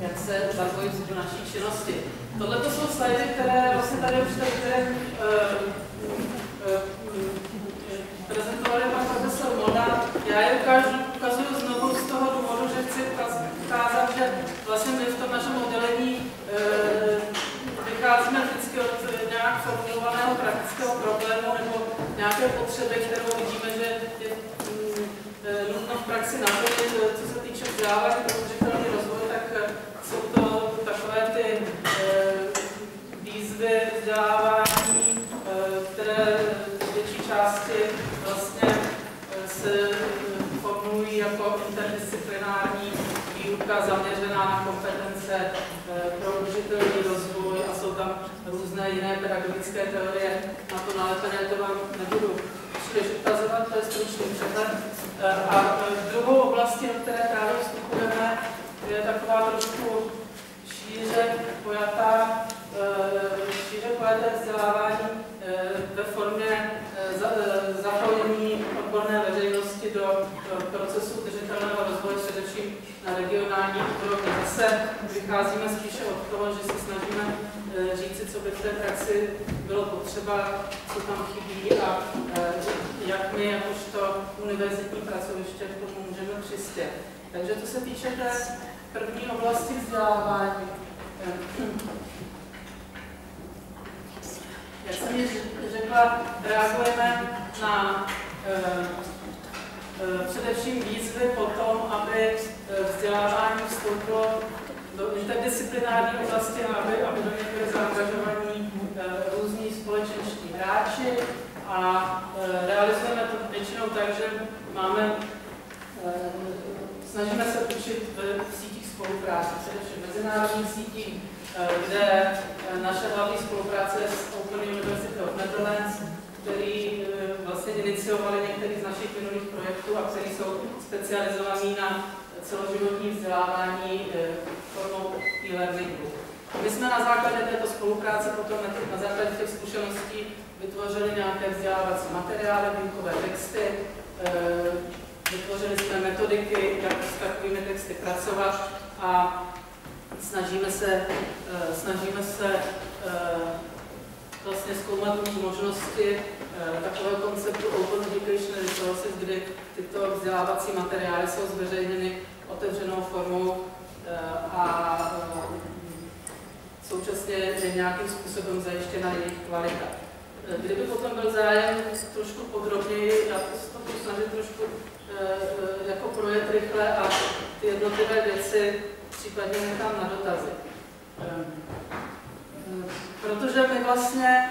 jak se zapojí do naší činnosti. Tohle to jsou slajdy, které vlastně tady už prezentovali pan profesor Molnár. Já je ukazuju znovu z toho důvodu, že chci ukázat, že vlastně my v tom našem oddělení vycházíme vždycky od nějak formulovaného praktického problému nebo nějaké potřeby, kterou vidíme, že je nutno v praxi naplnit. Co se týče vzdělávání pro udržitelný rozvoj, tak jsou to takové ty výzvy vzdělávání, které v větší části vlastně se formulují jako interdisciplinární výuka zaměřená na kompetence pro udržitelný rozvoj a jsou tam různé jiné pedagogické teorie. Na to nalepené to vám nebudu příliš ukazovat, to je stručný přehled. A druhou oblastí, do které právě vstupujeme, je taková trošku šíře pojaté vzdělávání ve formě zapojení odborné veřejnosti do procesu udržitelného rozvoje, především na regionální úrovni. Zase vycházíme spíše od toho, že se snažíme říci, co by v té praxi bylo potřeba, co tam chybí a jak my, jakožto univerzitní pracoviště, k tomu můžeme přispět. Takže to se týče té první oblasti vzdělávání. Jak jsem již řekla, reagujeme na především výzvy po tom, aby vzdělávání vstoupilo do interdisciplinární oblasti, aby do něj byli zaangažovaní různí společenští hráči a realizujeme to většinou tak, že snažíme se učit v sítích spolupráce, především mezinárodních sítích, kde naše hlavní spolupráce je s Open University of Netherlands, který vlastně iniciovali některý z našich minulých projektů a který jsou specializovaní na celoživotní vzdělávání formou e-learningu. My jsme na základě této spolupráce potom na základě těch zkušeností vytvořili nějaké vzdělávací materiály, výukové texty, vytvořili jsme metodiky, jak s takovými texty pracovat a snažíme se vlastně zkoumat možnosti takového konceptu Open Educational Resources, kdy tyto vzdělávací materiály jsou zveřejněny otevřenou formou a současně je nějakým způsobem zajištěna jejich kvalita. Kdyby potom byl zájem trošku podrobněji, já to budu snažit trošku jako projet rychle a ty jednotlivé věci případně nechám na dotazy. Protože my vlastně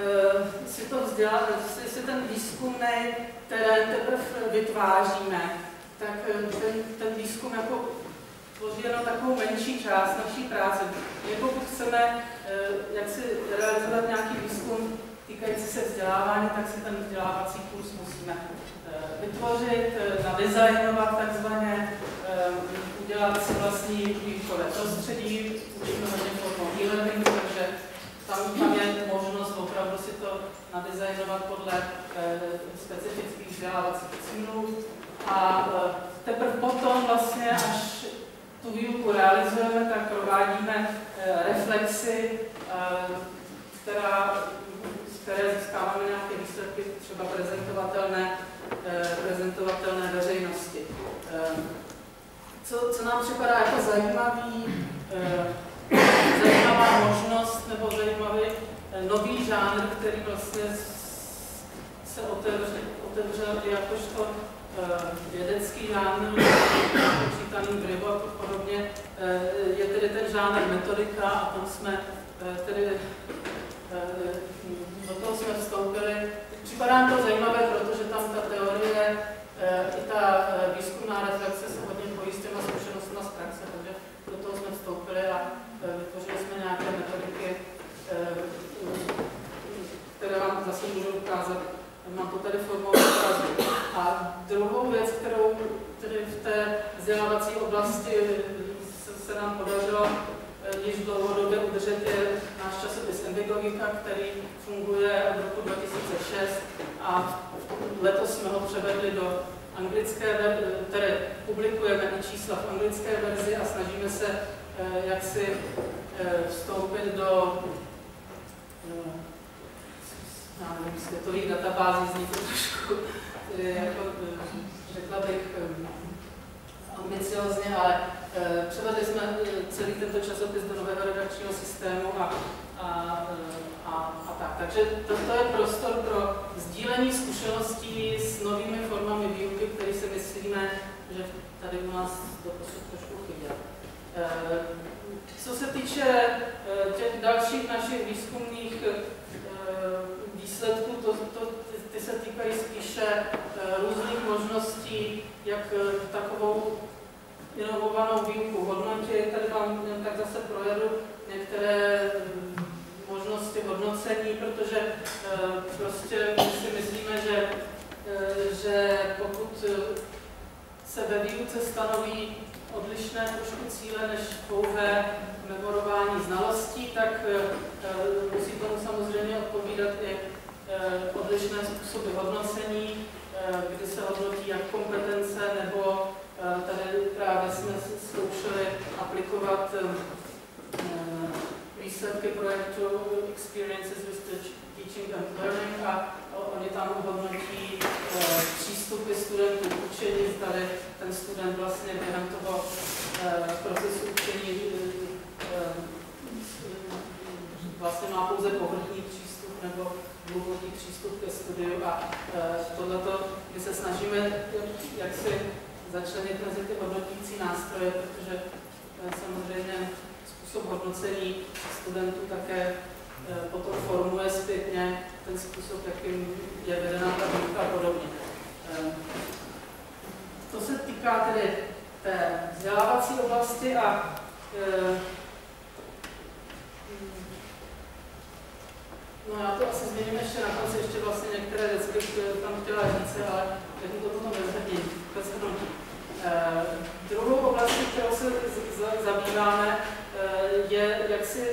si ten výzkumný terén teprve vytváříme, tak ten výzkum jako tvoří jenom takovou menší část naší práce. Pokud chceme jaksi realizovat nějaký výzkum týkající se vzdělávání, tak si ten vzdělávací kurz musíme vytvořit, nadizajnovat takzvaně, udělat si vlastní výukové prostředí, učíme hodně formou e-learningu, takže tam je možnost opravdu si to nadizajnovat podle specifických vzdělávacích cílů a teprve potom vlastně, až tu výuku realizujeme, tak provádíme reflexi, z které získáváme nějaké výsledky, třeba prezentovatelné veřejnosti. Co nám připadá jako zajímavá možnost nebo zajímavý nový žánr, který vlastně se otevřel jakožto vědecký žánr, počítaný vlivu a podobně, je tedy ten žánr metodika a tam jsme tedy do toho jsme vstoupili. Připadá to zajímavé, protože tam ta teorie i ta výzkumná reflexe se hodně pojí s těma zkušenostmi z praxe, takže do toho jsme vstoupili a vytvořili jsme nějaké metodiky, které vám zase můžu ukázat. Mám to tady formou ukazu. A druhou věc, kterou tedy v té vzdělávací oblasti se nám podařilo již dlouhodobě udržet, je náš časopis Envigogika, který funguje od roku 2006 a letos jsme ho převedli do které publikujeme i čísla v anglické verzi a snažíme se jaksi vstoupit do světových databází, zní to trošku, jako, řekla bych, ambiciozně, ale převedli jsme celý tento časopis do nového redakčního systému a tak. Takže toto je prostor pro sdílení zkušeností s novými formami výuky, které si myslíme, že tady u nás doposud trošku chyběl. Co se týče těch dalších našich výzkumných výsledků, ty se týkají spíše různých možností, jak takovou inovovanou výuku hodnotit. Tady vám tak zase projedu některé možnosti hodnocení, protože prostě my si myslíme, že pokud se ve výuce stanoví odlišné trošku cíle než pouhé memorování znalostí, tak musí tomu samozřejmě odpovídat i odlišné způsoby hodnocení, kdy se hodnotí jak kompetence, nebo tady právě jsme zkoušeli aplikovat výsledky projektu Experiences with Teaching and Learning a oni tam hodnotí přístupy studentů k učení, zdali ten student vlastně během toho procesu učení vlastně má pouze povrchní přístup nebo hluboký přístup ke studiu a tohleto my se snažíme jak si začlenit mezi ty hodnotící nástroje, protože samozřejmě způsob hodnocení studentů také potom formuje zpětně ten způsob, jakým je vedena ta výuka a podobně. To se týká tedy té vzdělávací oblasti a no já to asi změním ještě na konci, ještě vlastně některé věci bych tam chtěla říct, ale tak to potom vezhodnotí. Druhou oblastí, kterou se zabýváme, je jaksi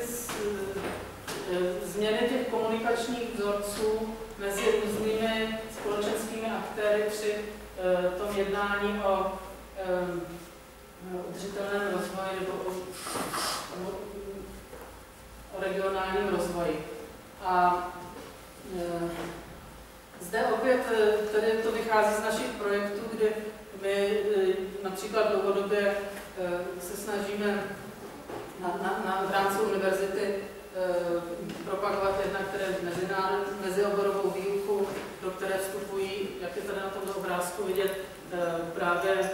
změny těch komunikačních vzorců mezi různými společenskými aktéry při tom jednání o udržitelném rozvoji nebo o regionálním rozvoji. A zde opět tedy to vychází z našich projektů, kdy my například dlouhodobě se snažíme v rámci univerzity propagovat jednak mezioborovou výuku, do které vstupují, jak je tady na tomto obrázku vidět, právě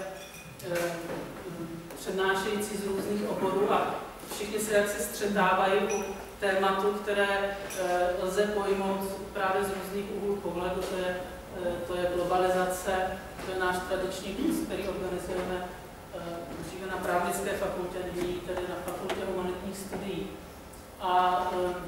přednášející z různých oborů a všichni se jaksi střetávají u tématu, které lze pojmout právě z různých úhlů pohledu, to je globalizace, to je náš tradiční kurz, který organizujeme dříve na právnické fakultě, nyní tedy na fakultě humanitních studií. A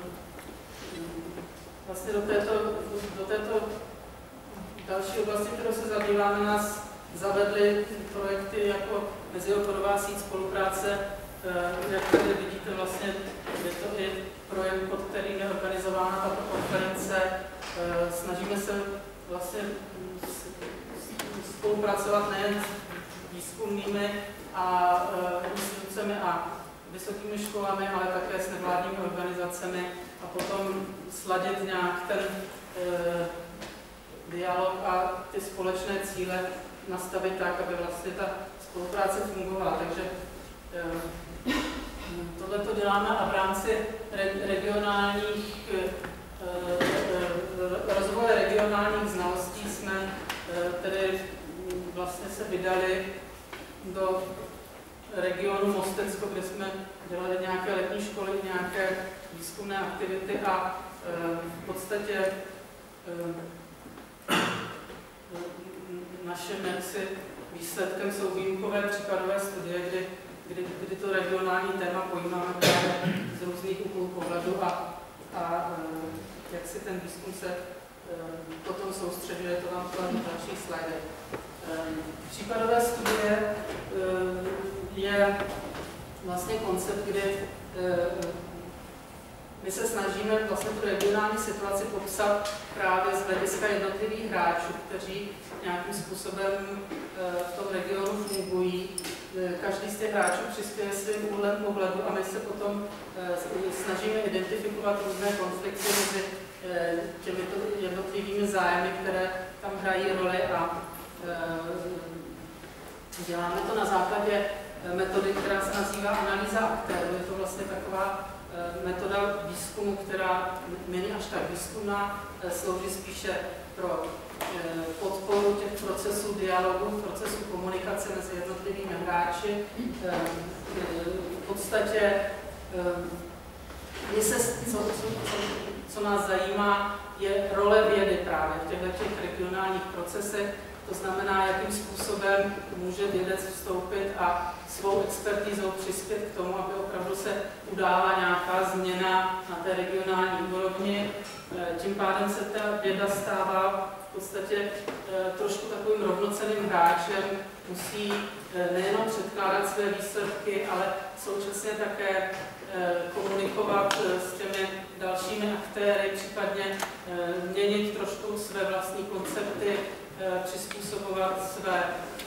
vlastně do této další oblasti, kterou se zabýváme, nás zavedly projekty jako mezioborová síť spolupráce. Jak tady vidíte, vlastně je to i projekt, pod kterým je organizována tato konference. Snažíme se vlastně spolupracovat nejen s výzkumnými a institucemi a vysokými školami, ale také s nevládními organizacemi a potom sladit nějak ten dialog a ty společné cíle nastavit tak, aby vlastně ta spolupráce fungovala. Takže tohle to děláme a v rámci regionálních rozvoje regionálních znalostí jsme tedy vlastně se vydali do regionu Mostensko, kde jsme dělali nějaké letní školy, nějaké výzkumné aktivity a v podstatě naším výsledkem jsou výjimkové případové studie, kdy to regionální téma pojímáme z různých úhlů pohledu a jak si ten výzkum se potom soustředuje, to vám kladu další slajdy. Případové studie je vlastně koncept, kdy my se snažíme vlastně tu regionální situaci popsat právě z hlediska jednotlivých hráčů, kteří nějakým způsobem v tom regionu fungují. Každý z těch hráčů přispěje svým úhlem pohledu a my se potom snažíme identifikovat různé konflikty mezi těmito jednotlivými zájmy, které tam hrají roli a děláme to na základě metody, která se nazývá analýza aktérů. Je to vlastně taková metoda výzkumu, která není až tak výzkumná, slouží spíše pro podporu těch procesů dialogu, procesů komunikace mezi jednotlivými hráči. V podstatě co nás zajímá, je role vědy právě v těchto regionálních procesech. To znamená, jakým způsobem může vědec vstoupit a svou expertizou přispět k tomu, aby opravdu se udála nějaká změna na té regionální úrovni. Tím pádem se ta věda stává v podstatě trošku takovým rovnocenným hráčem, musí nejenom předkládat své výsledky, ale současně také komunikovat s těmi dalšími aktéry, případně měnit trošku své vlastní koncepty, přizpůsobovat své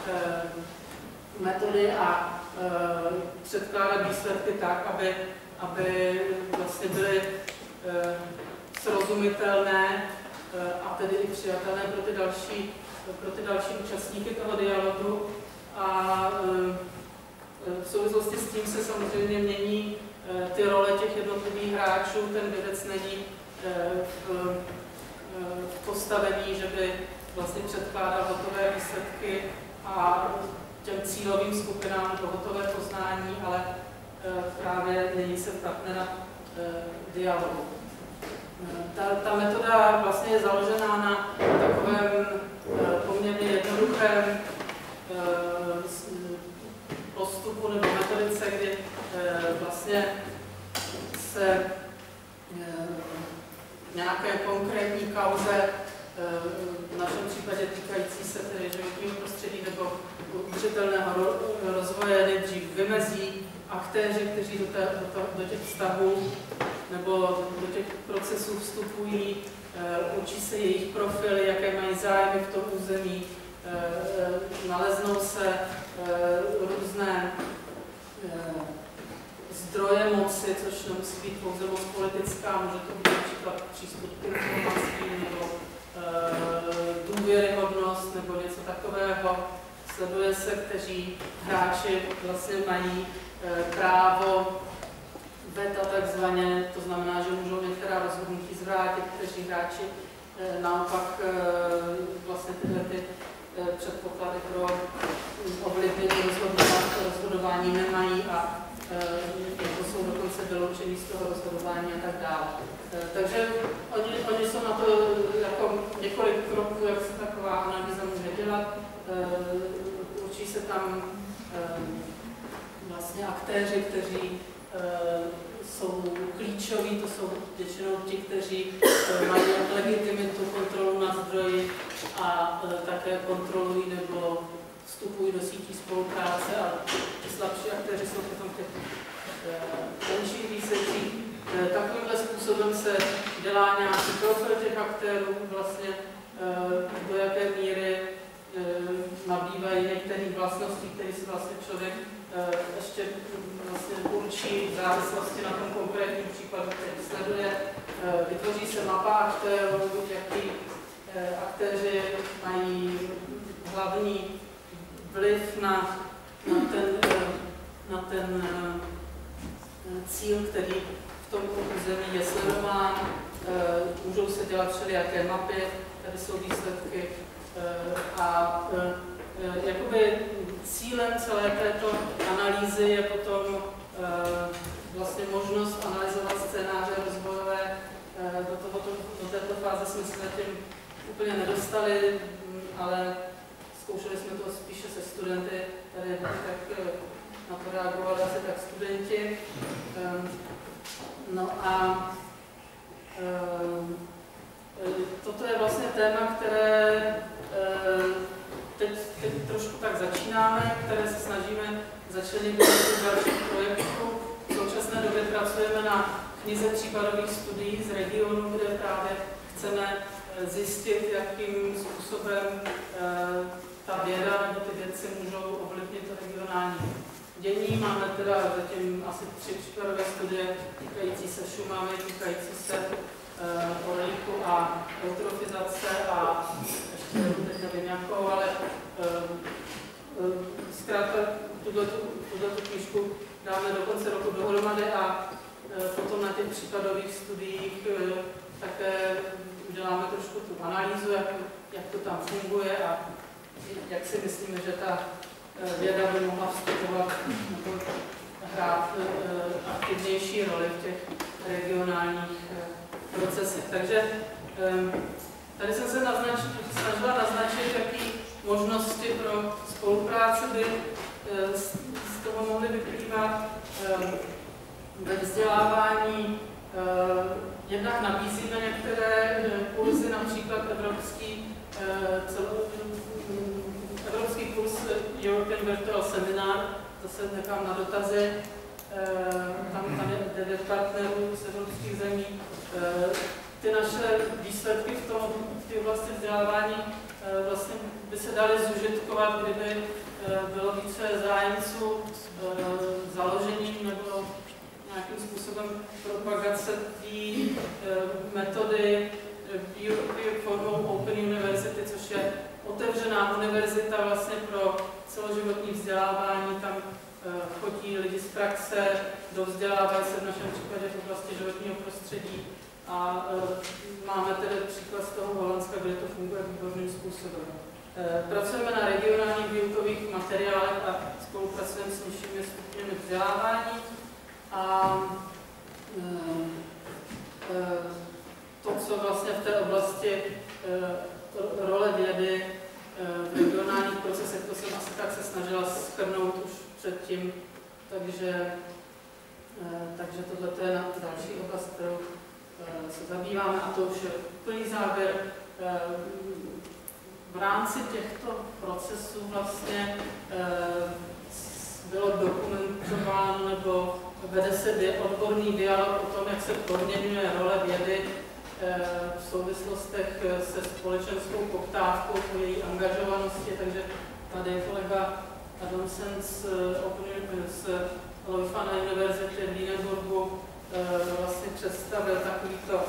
metody a předkládat výsledky tak, aby vlastně byly srozumitelné a tedy i přijatelné pro ty další účastníky toho dialogu. A v souvislosti s tím se samozřejmě mění ty role těch jednotlivých hráčů. Ten vědec není v postavení, že by vlastně předkládal hotové výsledky a těm cílovým skupinám to hotové poznání, ale právě nyní se partnera dialogu. Ta metoda vlastně je založená na takovém poměrně jednoduchém postupu nebo metodice, kdy vlastně se nějaké konkrétní kauze, v našem případě týkající se tedy životního prostředí nebo udržitelného rozvoje, nejdřív vymezí aktéři, kteří do těch vztahů nebo do těch procesů vstupují, učí se jejich profily, jaké mají zájmy v tom území, naleznou se různé zdroje moci, což nemusí být pouze moc politická, může to být například přístup k informacím nebo důvěryhodnost nebo něco takového. Sleduje se, kteří hráči vlastně mají právo veta takzvaně, to znamená, že můžou některá rozhodnutí zvrátit, kteří hráči naopak vlastně tyhle předpoklady pro ovlivnění rozhodování nemají a jako jsou dokonce vyloučení z toho rozhodování a tak dále. Takže oni jsou na to jako několik kroků, jak se taková analýza může dělat. Učí se tam vlastně aktéři, kteří jsou klíčoví, to jsou většinou ti, kteří mají legitimitu, kontrolu nad zdroji a také kontrolují nebo vstupují do sítí spolupráce a ty slabší aktéři jsou potom v těch menších výsledcích. Takovýmhle způsobem se dělá nějaký profil těch aktérů, vlastně do jaké míry nabývají některých vlastností, které si vlastně člověk ještě vlastně určí v závislosti na tom konkrétním případu, který sleduje. Vytvoří se mapa aktérů, jaký aktéři mají hlavní vliv na ten cíl, který v tom území je sledován. Můžou se dělat všelijaké mapy, tady jsou výsledky a jakoby cílem celé této analýzy je potom vlastně možnost analyzovat scénáře rozvojové. Do této fáze jsme se zatím úplně nedostali, ale zkoušeli jsme to spíše se studenty, tady tak na to reagovali asi tak studenti. No a toto je vlastně téma, které teď trošku tak začínáme, které se snažíme začlenit do dalších projektů. V současné době pracujeme na knize případových studií z regionu, kde právě chceme zjistit, jakým způsobem ta věda nebo ty věci můžou ovlivnit regionální dění. Máme teda zatím asi 3 případové studie týkající se Šumavy, týkající se orlíku a eutrofizace a ještě teď nevím jakou, ale zkrátka tuto knížku dáme do konce roku dohromady a potom na těch případových studiích také uděláme trošku tu analýzu, jak to tam funguje a jak si myslíme, že ta věda by mohla vstupovat nebo hrát aktivnější roli v těch regionálních procesech. Takže tady jsem se snažila naznačit, jaké možnosti pro spolupráci by z toho mohly vyplývat. Ve vzdělávání jednak nabízíme některé kurzy, například evropský kurz European Virtual Seminar, to se nechám na dotazy. Tam je 9 partnerů z evropských zemí. Ty naše výsledky v té oblasti vzdělávání vlastně by se daly zužitkovat, kdyby bylo více zájemců založením nebo nějakým způsobem propagace té metody formou Open University, což je otevřená univerzita vlastně pro celoživotní vzdělávání. Tam chodí lidi z praxe, dovzdělávají se v našem případě v oblasti životního prostředí a máme tedy příklad z toho Holandska, kde to funguje výborným způsobem. Pracujeme na regionálních výukových materiálech a spolupracujeme s nižšími stupněmi vzdělávání. A to, co vlastně v té oblasti role vědy v regionálních procesech, to jsem asi tak se snažila shrnout už předtím, takže tohle je další oblast, kterou se zabýváme, a to už je úplný závěr. V rámci těchto procesů vlastně bylo dokumentováno nebo vede se odborný dialog o tom, jak se proměňuje role vědy v souvislostech se společenskou poptávkou po její angažovanosti, takže tady kolega Adamsen z Alois Fana univerzity v Lüneburgu vlastně představil takovýto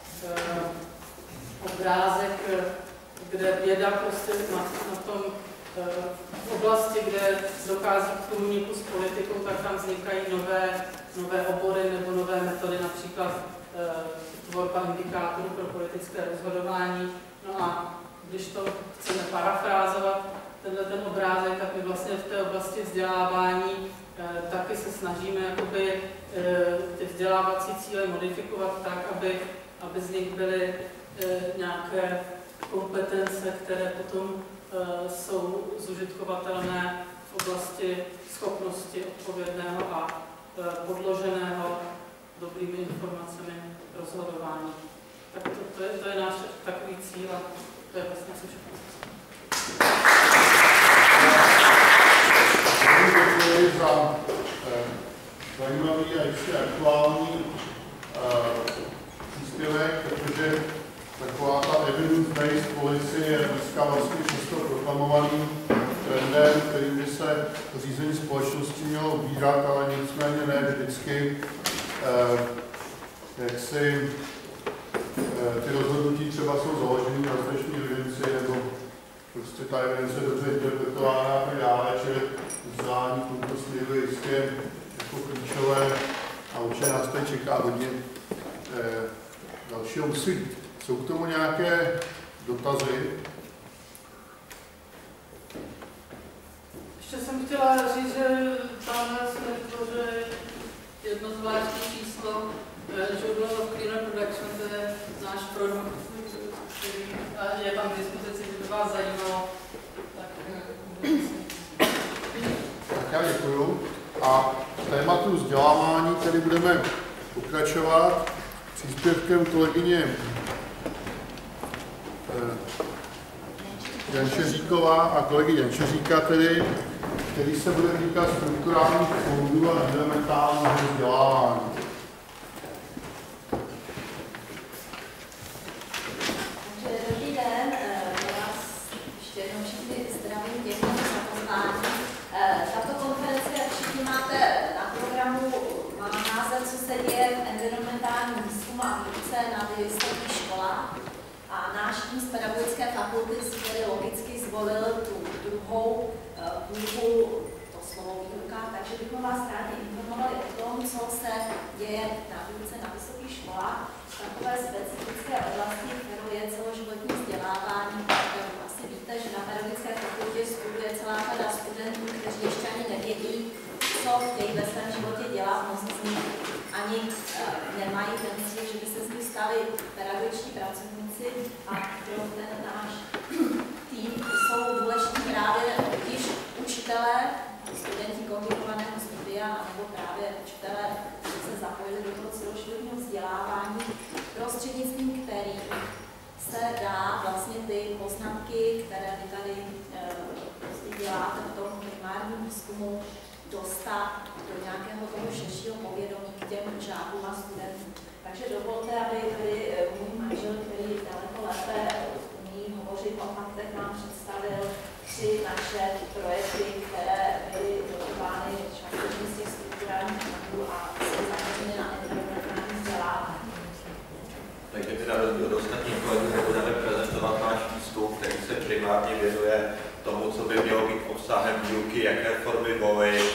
obrázek, kde věda prostě na tom v oblasti, kde dochází k průniku s politikou, tak tam vznikají nové obory nebo nové metody, například tvorba indikátorů pro politické rozhodování. No a když to chceme parafrázovat, ten obrázek, tak my vlastně v té oblasti vzdělávání taky se snažíme jakoby ty vzdělávací cíle modifikovat tak, aby z nich byly nějaké kompetence, které potom jsou zužitkovatelné v oblasti schopnosti odpovědného a podloženého dobrými informacemi rozhodování. Tak to je náš takový cíl a to je vlastně všechno. Děkuji za zajímavý a ještě aktuální příspěvek, protože taková ta evidence-based policy je dneska vlastně často proklamovaným trendem, který by se řízení společnosti mělo ubírat, ale nicméně ne vždycky jak si ty rozhodnutí třeba jsou založeny na dostatečné evidenci, nebo prostě ta evidence je dobře interpretována a tak dále, čili vzdělání v tomto směru je jistě jako klíčové a určitě nás tady čeká hodně dalšího úsilí. Jsou k tomu nějaké dotazy? Ještě jsem chtěla říct, že tamhle jsme vytvořili jedno zvláštní číslo, Journal of Cleaner Production, to je náš produkt, který je tam k dispozici, kdyby vás zajímalo. Tak já děkuju. A v tématu vzdělávání tedy budeme pokračovat příspěvkem kolegyně Jančeříková a kolegy Jančeříka, tedy, který se bude týkat strukturálních fondů a environmentálního vzdělávání. co se děje v environmentálním výzkumu a výuce na vysokých školách. A náš tým z pedagogické fakulty si tedy logicky zvolil tu druhou půlku, to slovo výuka, takže bychom vás rádi informovali o tom, co se děje na výuce na vysokých školách v takové specifické oblasti, kterou je celoživotní vzdělávání. Asi víte, že na pedagogické fakultě studuje celá řada studentů, kteří ještě ani nevědí, co chtějí ve svém životě dělat, mnozí z nich ani nemají ten cíl, že by se z nich stali pedagogičtí pracovníci a pro ten náš tým jsou důležití právě již učitelé, studenti kombinovaného studia, nebo právě učitelé, kteří se zapojili do toho celoživotního vzdělávání, prostřednictvím kterých se dá vlastně ty poznatky, které vy tady děláte v tom primárním výzkumu, dostat do nějakého toho širšího povědomí k těm žákům a studentům. Takže dovolte, aby můj manžel, který daleko lépe umí hovořit o faktech, nám představil 3 naše projekty, které byly dotovány částečně z těch strukturálních fondů a jsou zaměřeny na environmentální vzdělávání. Takže my na rozdíl od ostatních kolegů nebudeme prezentovat náš výzkum, který se primárně věnuje tomu, co by mělo být obsahem výuky, jaké formy volit.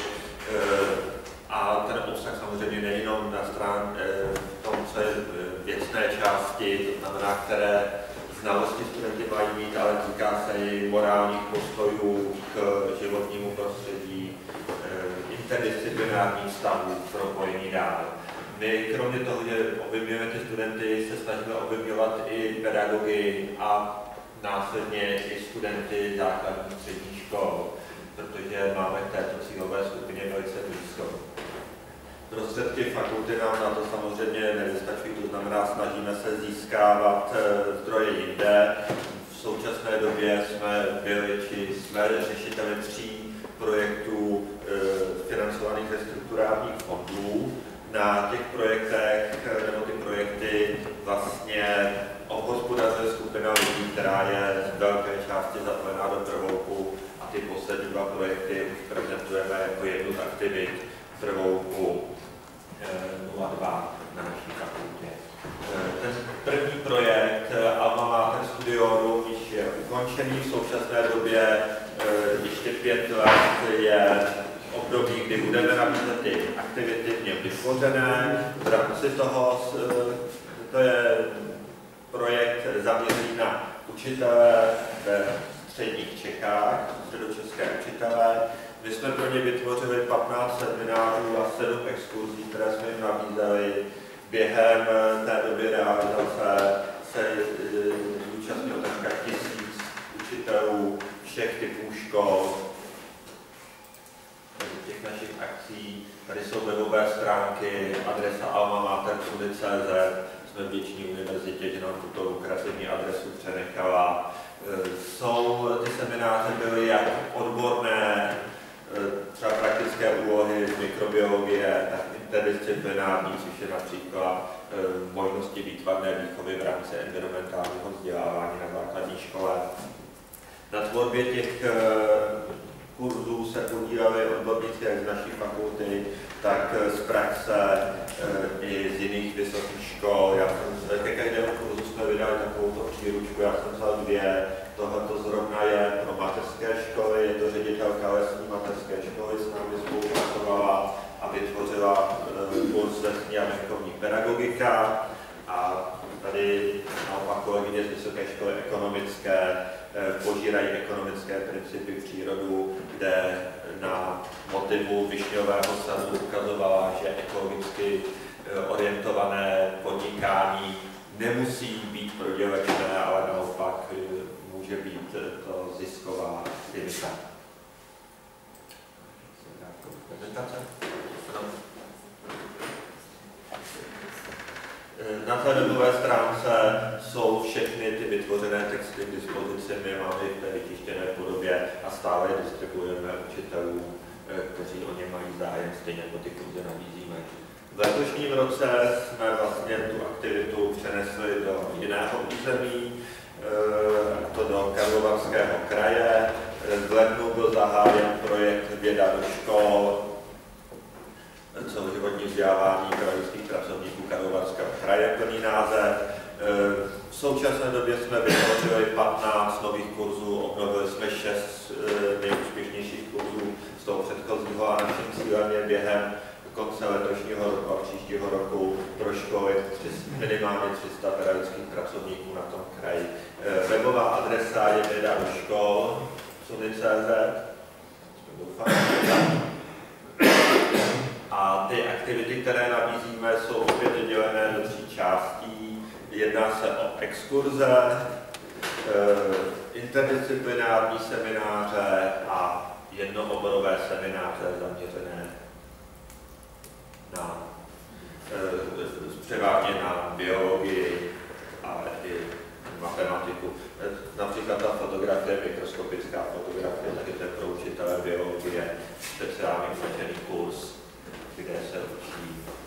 A ten obsah samozřejmě nejenom na stran v tom, co je věcné části, to znamená, které znalosti studenti mají mít, ale týká se i morálních postojů k životnímu prostředí, interdisciplinárních stavů, propojení dál. My kromě toho, že objevujeme ty studenty, se snažíme objevovat i pedagogy a následně i studenty základních středních škol, protože máme k této cílové skupině velice blízko. Prostředky fakulty nám na to samozřejmě nedostačují, to znamená, snažíme se získávat zdroje jinde. V současné době jsme řešiteli 3 projektů financovaných ze strukturálních fondů. Na těch projektech, nebo ty projekty vlastně obhospodařuje skupina lidí, která je z velké části zapojená do prvouku, a ty poslední 2 projekty už prezentujeme jako jednu z aktivit prvouku 02 na naší fakultě. Ten první projekt Alma Mater Studiorum již je ukončený, v současné době ještě 5 let je období, kdy budeme nabízet ty aktivity v něm vytvořené. V rámci toho, to je projekt zaměřený na učitele ve středních Čechách, středočeské učitele. My jsme pro ně vytvořili 15 seminářů a 7 exkurzí, které jsme jim nabízeli. Během té doby realizace se zúčastnilo takřka 1000 učitelů všech typů škol. Těch našich akcí, tady jsou webové stránky, adresa almamater.cz, jsme vděční univerzitě, že nám tuto lukrativní adresu přenechala. Ty semináře byly jak odborné, třeba praktické úlohy z mikrobiologie, tak interdisciplinární, což je například možnosti výtvarné výchovy v rámci environmentálního vzdělávání na základní škole. Na tvorbě těch kurzů se podíleli odborníci jak z naší fakulty, tak z praxe i z jiných vysokých škol. Ke každému kurzu jsme vydali takovouto příručku, já jsem vzal 2. Tohleto zrovna je pro mateřské školy, je to ředitelka lesní mateřské školy, s námi spolupracovala a vytvořila kurz lesní a venkovní pedagogika. A tady naopak kolegyně z Vysoké školy ekonomické požírají ekonomické principy přírodu, kde na motivu višňového sadu ukazovala, že ekologicky orientované podnikání nemusí být prodělečné, ale naopak může být to zisková aktivita. Na té webové stránce jsou všechny ty vytvořené texty k dispozici, my máme je v té vytištěné podobě a stále je distribuujeme učitelům, kteří o ně mají zájem, stejně jako ty kurzy nabízíme. V letošním roce jsme vlastně tu aktivitu přenesli do jiného území, to do Karlovarského kraje. V lednu byl zahájen projekt Věda do škol, celoživotní vzdělávání pedagogických pracovníků Karlovarského kraje, plný název. V současné době jsme vytvořili 15 nových kurzů, obnovili jsme 6 nejúspěšnějších kurzů z toho předchozího a naším cílem je během konce letošního roku a příštího roku pro školy minimálně 300 pedagogických pracovníků na tom kraji. Webová adresa je věda do škol, suny.cz. A ty aktivity, které nabízíme, jsou opět dělené do 3 částí. Jedná se o exkurze, interdisciplinární semináře a jednooborové semináře zaměřené na převážně na biologii a i matematiku. Například ta fotografie, mikroskopická fotografie, taky to je pro učitele biologie, speciálně učený kurz, kde se učí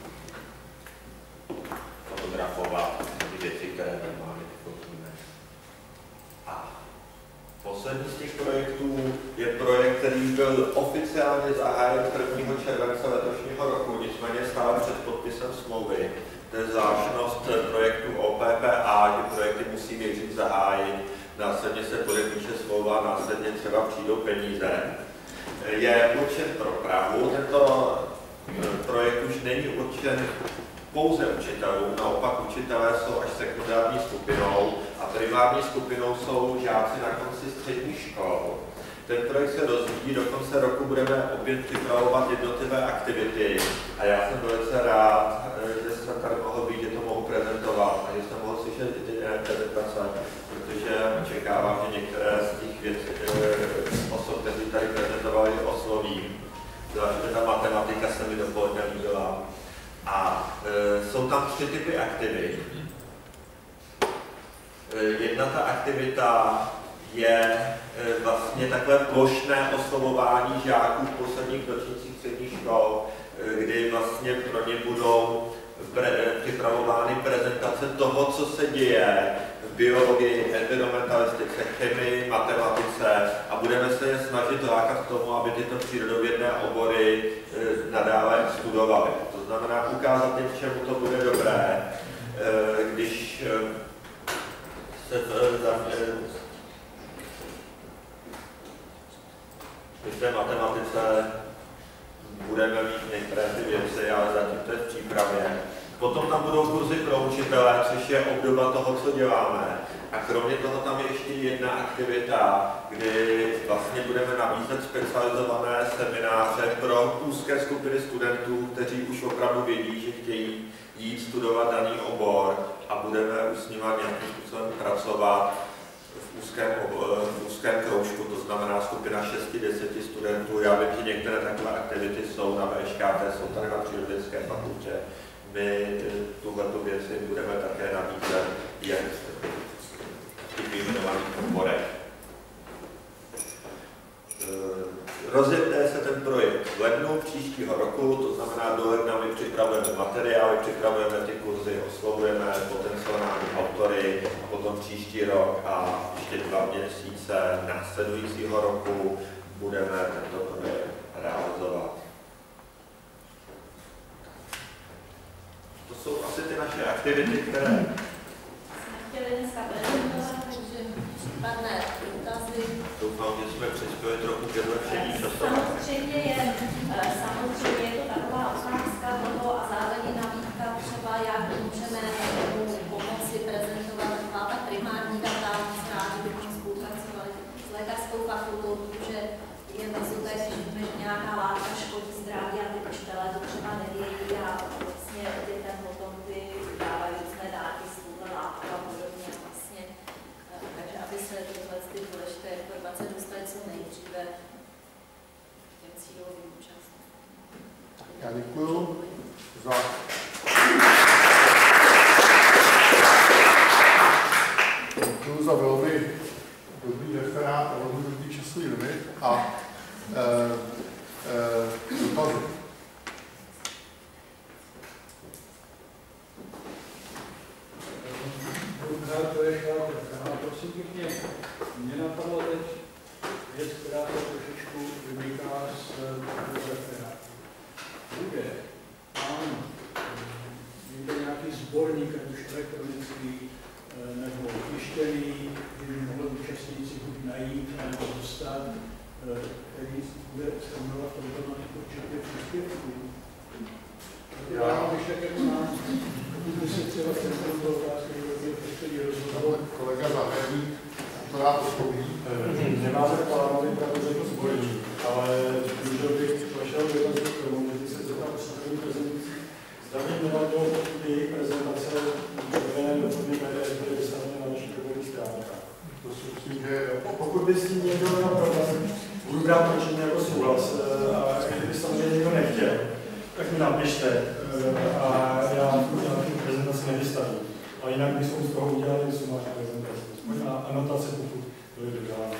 fotografovat ty věci, které normálně fotíme. A poslední z těch projektů je projekt, který byl oficiálně zahájen 1. července letošního roku, nicméně stále před podpisem smlouvy. To je zvláštnost projektu OPPA, že projekty musí nejdřív zahájit, následně se podepíše smlouva, následně třeba přijdou peníze. Je určen pro Prahu. Tento projekt už není určen pouze učitelům, naopak učitelé jsou až sekundární skupinou a primární skupinou jsou žáci na konci středních škol. Ten projekt se rozvíjí, do konce roku budeme opět připravovat jednotlivé aktivity a já jsem velice rád, že jsem tady mohl být, že to mohu prezentovat a že jsem mohl slyšet i ty prezentace, protože očekávám, že některé z těch věcí, osob, kteří tady prezentovali, oslovím. Zvláště ta matematika se mi dopoledne líbila. A jsou tam 3 typy aktivit. Jedna ta aktivita je vlastně takové plošné oslovování žáků v posledních ročnících středních škol, kdy vlastně pro ně budou připravovány prezentace toho, co se děje v biologii, environmentalistice, chemii, matematice a budeme se je snažit lákat k tomu, aby tyto přírodovědné obory nadále studovali. To znamená ukázat jim, čemu to bude dobré, když se v té matematice budeme mít některé ty věci, ale zatím to je v přípravě. Potom tam budou kurzy pro učitele, což je obdoba toho, co děláme. A kromě toho tam je ještě jedna aktivita, kdy vlastně budeme nabízet specializované semináře pro úzké skupiny studentů, kteří už opravdu vědí, že chtějí jít studovat daný obor a budeme už s nimi nějakým způsobem pracovat v úzkém kroužku, to znamená skupina 6-10 studentů. Já vím, že některé takové aktivity jsou na VŠKT, jsou tady na Přírodovědecké fakultě. My tuhletu věci budeme také nabízet jak v těch vyjmenovaných oborech. Rozjede se ten projekt v lednu příštího roku, to znamená do ledna my připravujeme materiály, připravujeme ty kurzy, oslovujeme potenciální autory a potom příští rok a ještě 2 měsíce následujícího roku budeme tento projekt realizovat. To jsou asi ty naše aktivity, které jsme chtěli dneska prezentovat, takže případné dotazy. Doufám, že jsme přispěli trochu ke zlepšení časové. Samozřejmě je to taková otázka toho a zároveň nabídka třeba, jak můžeme pomoci prezentovat taková ta primární data, rádi bychom spolupracovali s lékařskou fakultou, protože je nezůsté, že nějaká látka škodí zdraví a ty učitelé to třeba nevědí a vlastně dětem potom ty dávají různé dárky z touhle látky a podobně vlastně. Takže aby se tyhle ty důležité informace dostaly co nejdříve těm cílovým účastníkům. Já děkuju za velmi dobrý referát a velmi dobrý časový limit a dotazy. Prosím pěkně, mě napadlo teď věc, která se trošičku vymýká z referátu. Bude sborník, ať už elektronický nebo tištěný, kdy by mohli účastníci buď najít nebo dostat, který bude shrnovat problematiku určitě příspěvků. Já bych tak jako nám, pokud by se třeba v této otázky který rozhodl. Kolega Zahradník, to rád odpoví. Nemáme plánový pravdu jako sborník, ale můžel bych vašeho dotazu k tomu, že bych se zeptal příkladní prezentací. Zda by nevadilo, pokud jejich prezentace provedené do formy PDF byly vystaveny na našich webových stránkách. To si myslím, že Pokud by s tím někdo měl problém, budu brát určitě jako souhlas. A kdyby samozřejmě někdo nechtěl, tak mi napište a já tu prezentaci nevystavím. A jinak bychom z toho udělali sumář prezentace. A anotace, pokud byly dodány.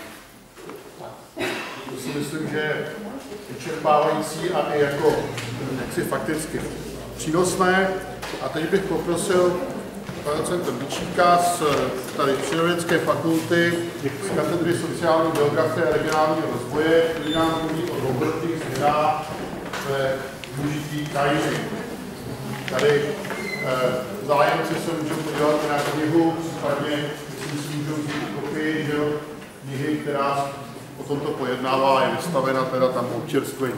to si myslím, že je vyčerpávající a i jako jaksi fakticky přínosné. A teď bych poprosil pana docenta Bičíka z tady Přírodovědecké fakulty z katedry sociální geografie a regionálního rozvoje, který nám mluví o dlouhodobých změnách ve využití krajiny. Tady zájemci se můžou podívat i na knihu, případně si můžou vzít kopii knihy, která o tomto pojednává a je vystavena teda tam občerstvení.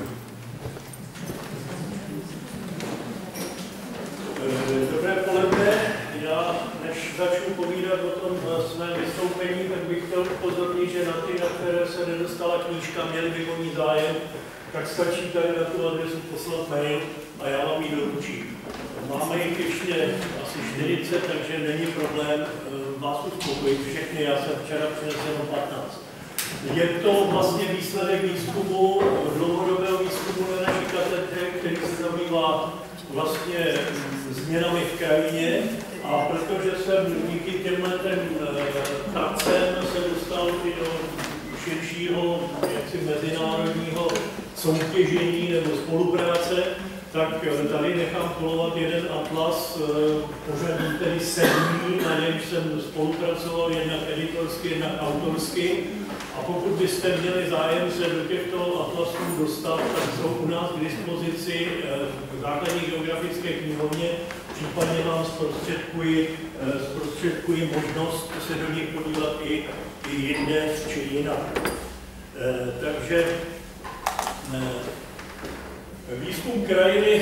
Dobré poledne. Já, než začnu povídat o tom svém vystoupení, tak bych chtěl upozornit, že na ty, na které se nedostala knížka, měli by o ní zájem, tak stačí tady na tu adresu poslat mail a já vám ji doručím. Máme jich ještě asi 40, takže není problém vás uspokojit všechny. Já jsem včera přinesl jenom 15. Je to vlastně výsledek výzkumu, dlouhodobého výzkumu na naší katedře, který se zabývá vlastně změnami v krajině, a protože jsem díky těmhle pracem se dostal i do širšího mezinárodního soutěžení nebo spolupráce, tak tady nechám kolovat jeden atlas, pořadí tedy 7, na němž jsem spolupracoval jednak editorsky, jednak autorsky. A pokud byste měli zájem se do těchto atlasů dostat, tak jsou u nás k dispozici v základní geografické knihovně, případně vám zprostředkuji možnost se do nich podívat i jinde či jinak. Takže výzkum krajiny,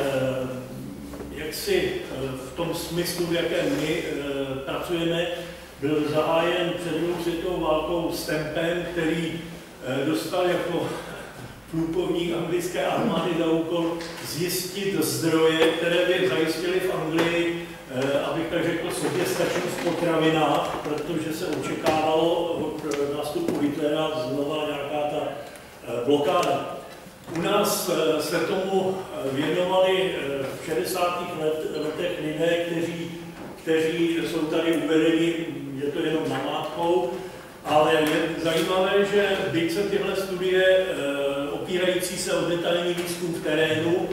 jaksi v tom smyslu, v jakém my pracujeme, byl zahájen před druhou světovou válkou Stempem, který dostal jako plukovník anglické armády za úkol zjistit zdroje, které by zajistily v Anglii, abych tak řekl, soběstačnost v potravinách, protože se očekávalo od nástupu Hitlera znova nějaká ta blokáda. U nás se tomu věnovali v 60. letech lidé, kteří jsou tady uvedeni, je to jenom namátkou, ale je zajímavé, že byť se tyhle studie opírající se o detailní výzkum v terénu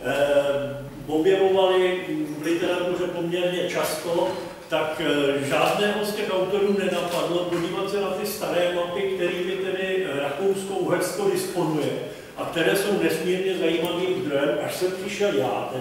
objevovaly v literatuře poměrně často, tak žádného z těch autorů nenapadlo podívat se na ty staré mapy, kterými tedy Rakousko-Uhersko disponuje a které jsou nesmírně zajímavým zdrojem, až jsem přišel já.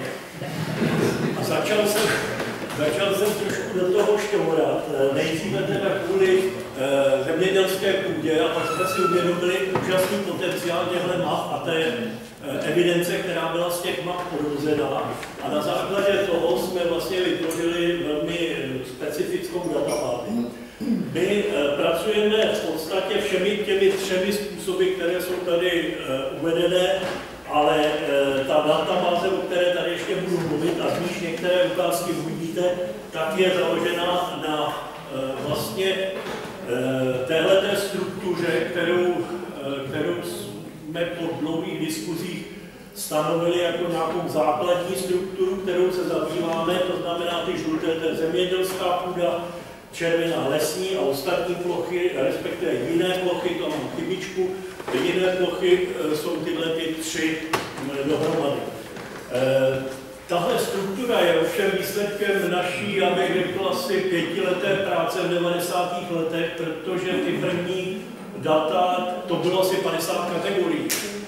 A začal jsem trošku do toho šťourat, nejdříve teda kvůli zemědělské půdě, a pak jsme si uvědomili úžasný potenciál těchto map a té evidence, která byla z těch map podrozená. A na základě toho jsme vlastně vytvořili velmi specifickou databázi. My pracujeme v podstatě všemi těmi 3 způsoby, které jsou tady uvedené, ale ta databáze, o které tady ještě budu mluvit, a z níž některé ukázky uvidíte, tak je založena na vlastně téhleté struktuře, kterou jsme po dlouhých diskuzích stanovili jako nějakou základní strukturu, kterou se zabýváme, to znamená ty žluté, to je zemědělská půda, červená lesní a ostatní plochy, respektive jiné plochy, to mám chybičku, jiné plochy jsou tyhle ty 3 dohromady. Tahle struktura je ovšem výsledkem naší, já bych řekl, asi 5leté práce v 90. letech, protože ty první data, to bylo asi 50 kategorií.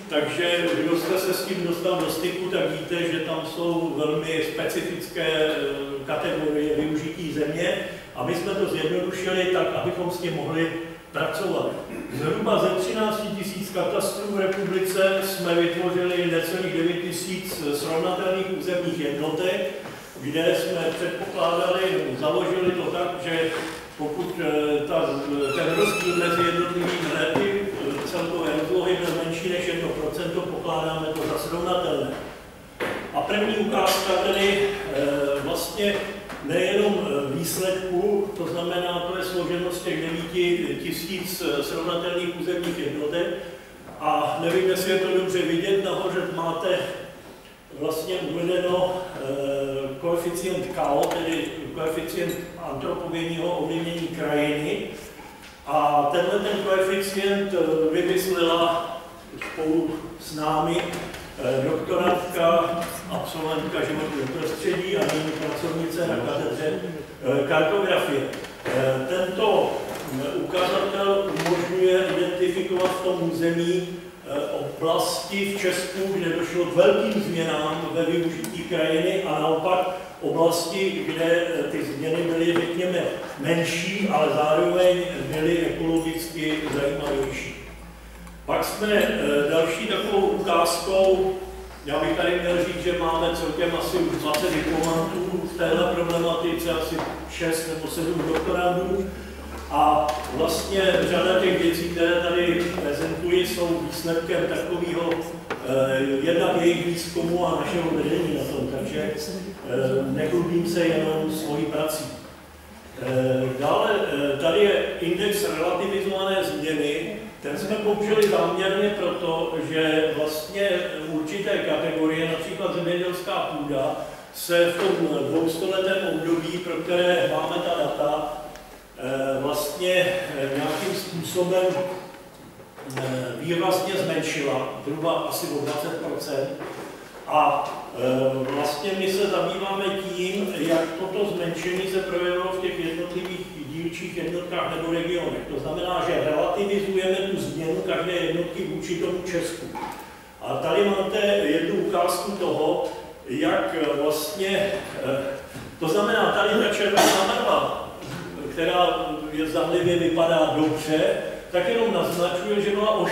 takže kdo jste se s tím dostal do styku, tak víte, že tam jsou velmi specifické kategorie využití země a my jsme to zjednodušili tak, abychom s tím mohli pracovat. Zhruba ze 13 000 katastrů v republice jsme vytvořili necelých 9 000 srovnatelných územních jednotek, kde jsme předpokládali, založili to tak, že pokud ten rozdíl mezi jednotlivými lety celkové rozlohy byl menší než 1%, pokládáme to za srovnatelné. A první ukázka tedy vlastně nejenom výsledku, to znamená, to je složenost těch 9 000 srovnatelných územních jednotek. A nevím, jestli je to dobře vidět, nahoře máte vlastně uvedeno koeficient KO, tedy koeficient antropogenního ovlivnění krajiny. A tenhle ten koeficient vymyslela spolu s námi doktorantka, absolventka životního prostředí a nyní pracovnice na katedře kartografie. Tento ukazatel umožňuje identifikovat v tom území oblasti v Česku, kde došlo k velkým změnám ve využití krajiny a naopak oblasti, kde ty změny byly, řekněme, menší, ale zároveň byly ekologicky zajímavější. Pak jsme další takovou ukázkou, já bych tady měl říct, že máme celkem asi 20 diplomantů v téhle problematice, asi 6 nebo 7 doktorandů. A vlastně řada těch věcí, které tady prezentuji, jsou výsledkem takového jednak jejich výzkumu a našeho vedení na tom, takže nechlubím se jenom svojí prací. Dále tady je index relativizované změny. Ten jsme použili záměrně proto, že vlastně určité kategorie, například zemědělská půda, se v tom 200letém období, pro které máme ta data, vlastně nějakým způsobem výrazně zmenšila, zhruba asi o 20%. A vlastně my se zabýváme tím, jak toto zmenšení se projevilo v těch jednotlivých dílčích jednotkách nebo regionech. To znamená, že relativizujeme tu změnu každé jednotky vůči tomu Česku. A tady máte jednu ukázku toho, jak vlastně, to znamená, tady ta červená barva, která zdánlivě vypadá dobře, tak jenom naznačuje, že byla o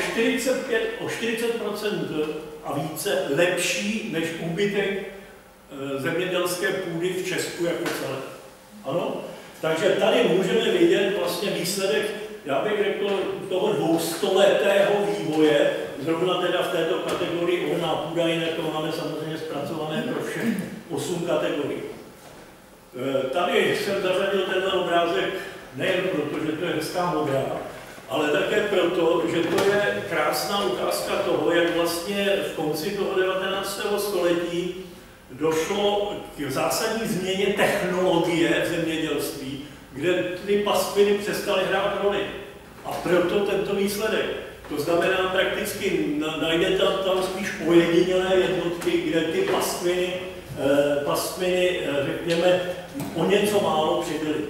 40% a více lepší než úbytek zemědělské půdy v Česku jako celé. Ano? Takže tady můžeme vidět vlastně výsledek, já bych řekl, toho 200letého vývoje, zrovna teda v této kategorii orná půda, jinak to máme samozřejmě zpracované pro všech 8 kategorií. Tady jsem zařadil tenhle obrázek nejen proto, že to je hezká modrá, ale také proto, že to je krásná ukázka toho, jak vlastně v konci toho 19. století došlo k zásadní změně technologie v zemědělství, kde ty pastviny přestaly hrát roli. A proto tento výsledek. To znamená, prakticky najdete tam spíš ojedinělé jednotky, kde ty pastviny, řekněme, o něco málo přibyly.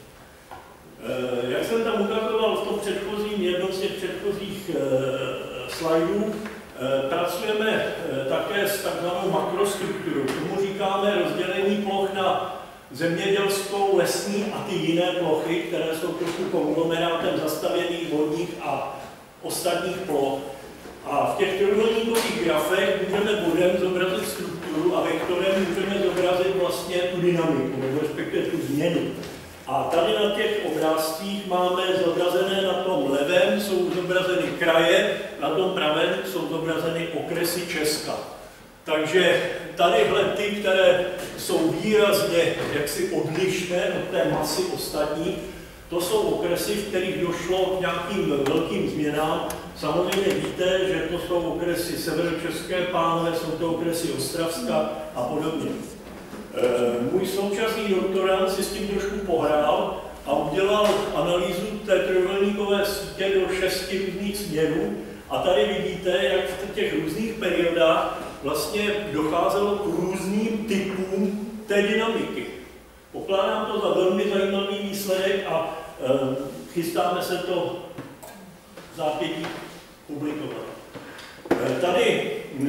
Jak jsem tam ukazoval v tom jednom z těch předchozích slajdů, pracujeme také s takzvanou makrostrukturou. Tomu říkáme rozdělení ploch na zemědělskou, lesní a ty jiné plochy, které jsou trošku konglomerátem zastavěných vodních a ostatních ploch. A v těch trojúhelníkových grafech můžeme bodem zobrazit strukturu a vektorem můžeme zobrazit vlastně tu dynamiku, nebo respektive tu změnu. A tady na těch obrázcích máme zobrazené na tom levém, jsou zobrazeny kraje, na tom pravém jsou zobrazeny okresy Česka. Takže tadyhle ty, které jsou výrazně jaksi odlišné od té masy ostatních, to jsou okresy, v kterých došlo k nějakým velkým změnám. Samozřejmě víte, že to jsou okresy Severočeské pánve, jsou to okresy Ostravska a podobně. Můj současný doktorant si s tím trošku pohrál a udělal analýzu té trojúhelníkové sítě do 6 různých směrů. A tady vidíte, jak v těch různých periodách vlastně docházelo k různým typům té dynamiky. Pokládám to za velmi zajímavý výsledek a chystáme se to v zápětí publikovat. Tady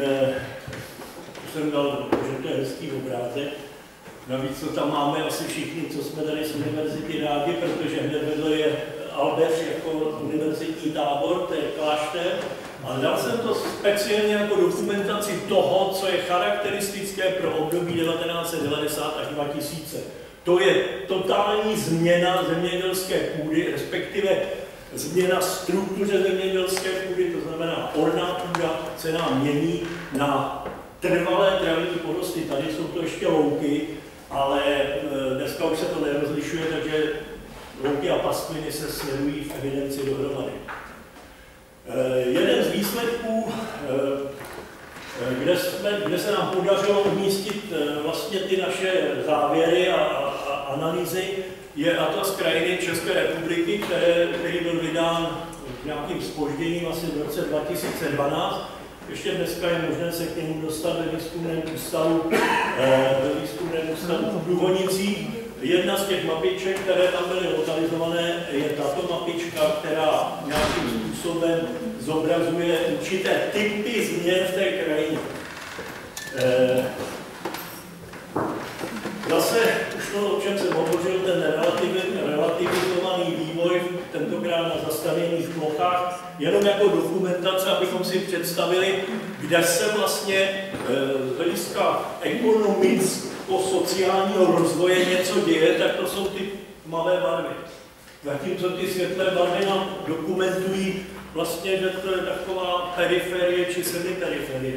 jsem dal, že to je hezký obrázek. Navíc to tam máme asi všichni, co jsme tady z univerzity rádi, protože hned vedle je Alberš jako univerzitní tábor, to je klášter. A dal jsem to speciálně jako dokumentaci toho, co je charakteristické pro období 1990 až 2000. To je totální změna zemědělské půdy, respektive změna struktuře zemědělské půdy, to znamená orná půda se nám mění na trvalé travní porosty. Tady jsou to ještě louky, ale dneska už se to nerozlišuje, takže louky a pastviny se směrují v evidenci dohromady. Jeden z výsledků, kde se nám podařilo umístit vlastně ty naše závěry a analýzy, je atlas krajiny České republiky, který byl vydán nějakým zpožděním asi v roce 2012. Ještě dneska je možné se k němu dostat ve výzkumném ústavu v Průhonicích. Jedna z těch mapiček, které tam byly lokalizované, je tato mapička, která nějakým způsobem zobrazuje určité typy změn v té krajině. Zase už to, o čem jsem hovořil, ten relativizovaný vývoj, tentokrát na zastavěných plochách, jenom jako dokumentace, abychom si představili, kde se vlastně z hlediska ekonomicko-sociálního rozvoje něco děje, tak to jsou ty tmavé barvy. Zatímco ty světlé barvy nám dokumentují vlastně, že to je taková periferie či semiperiferie.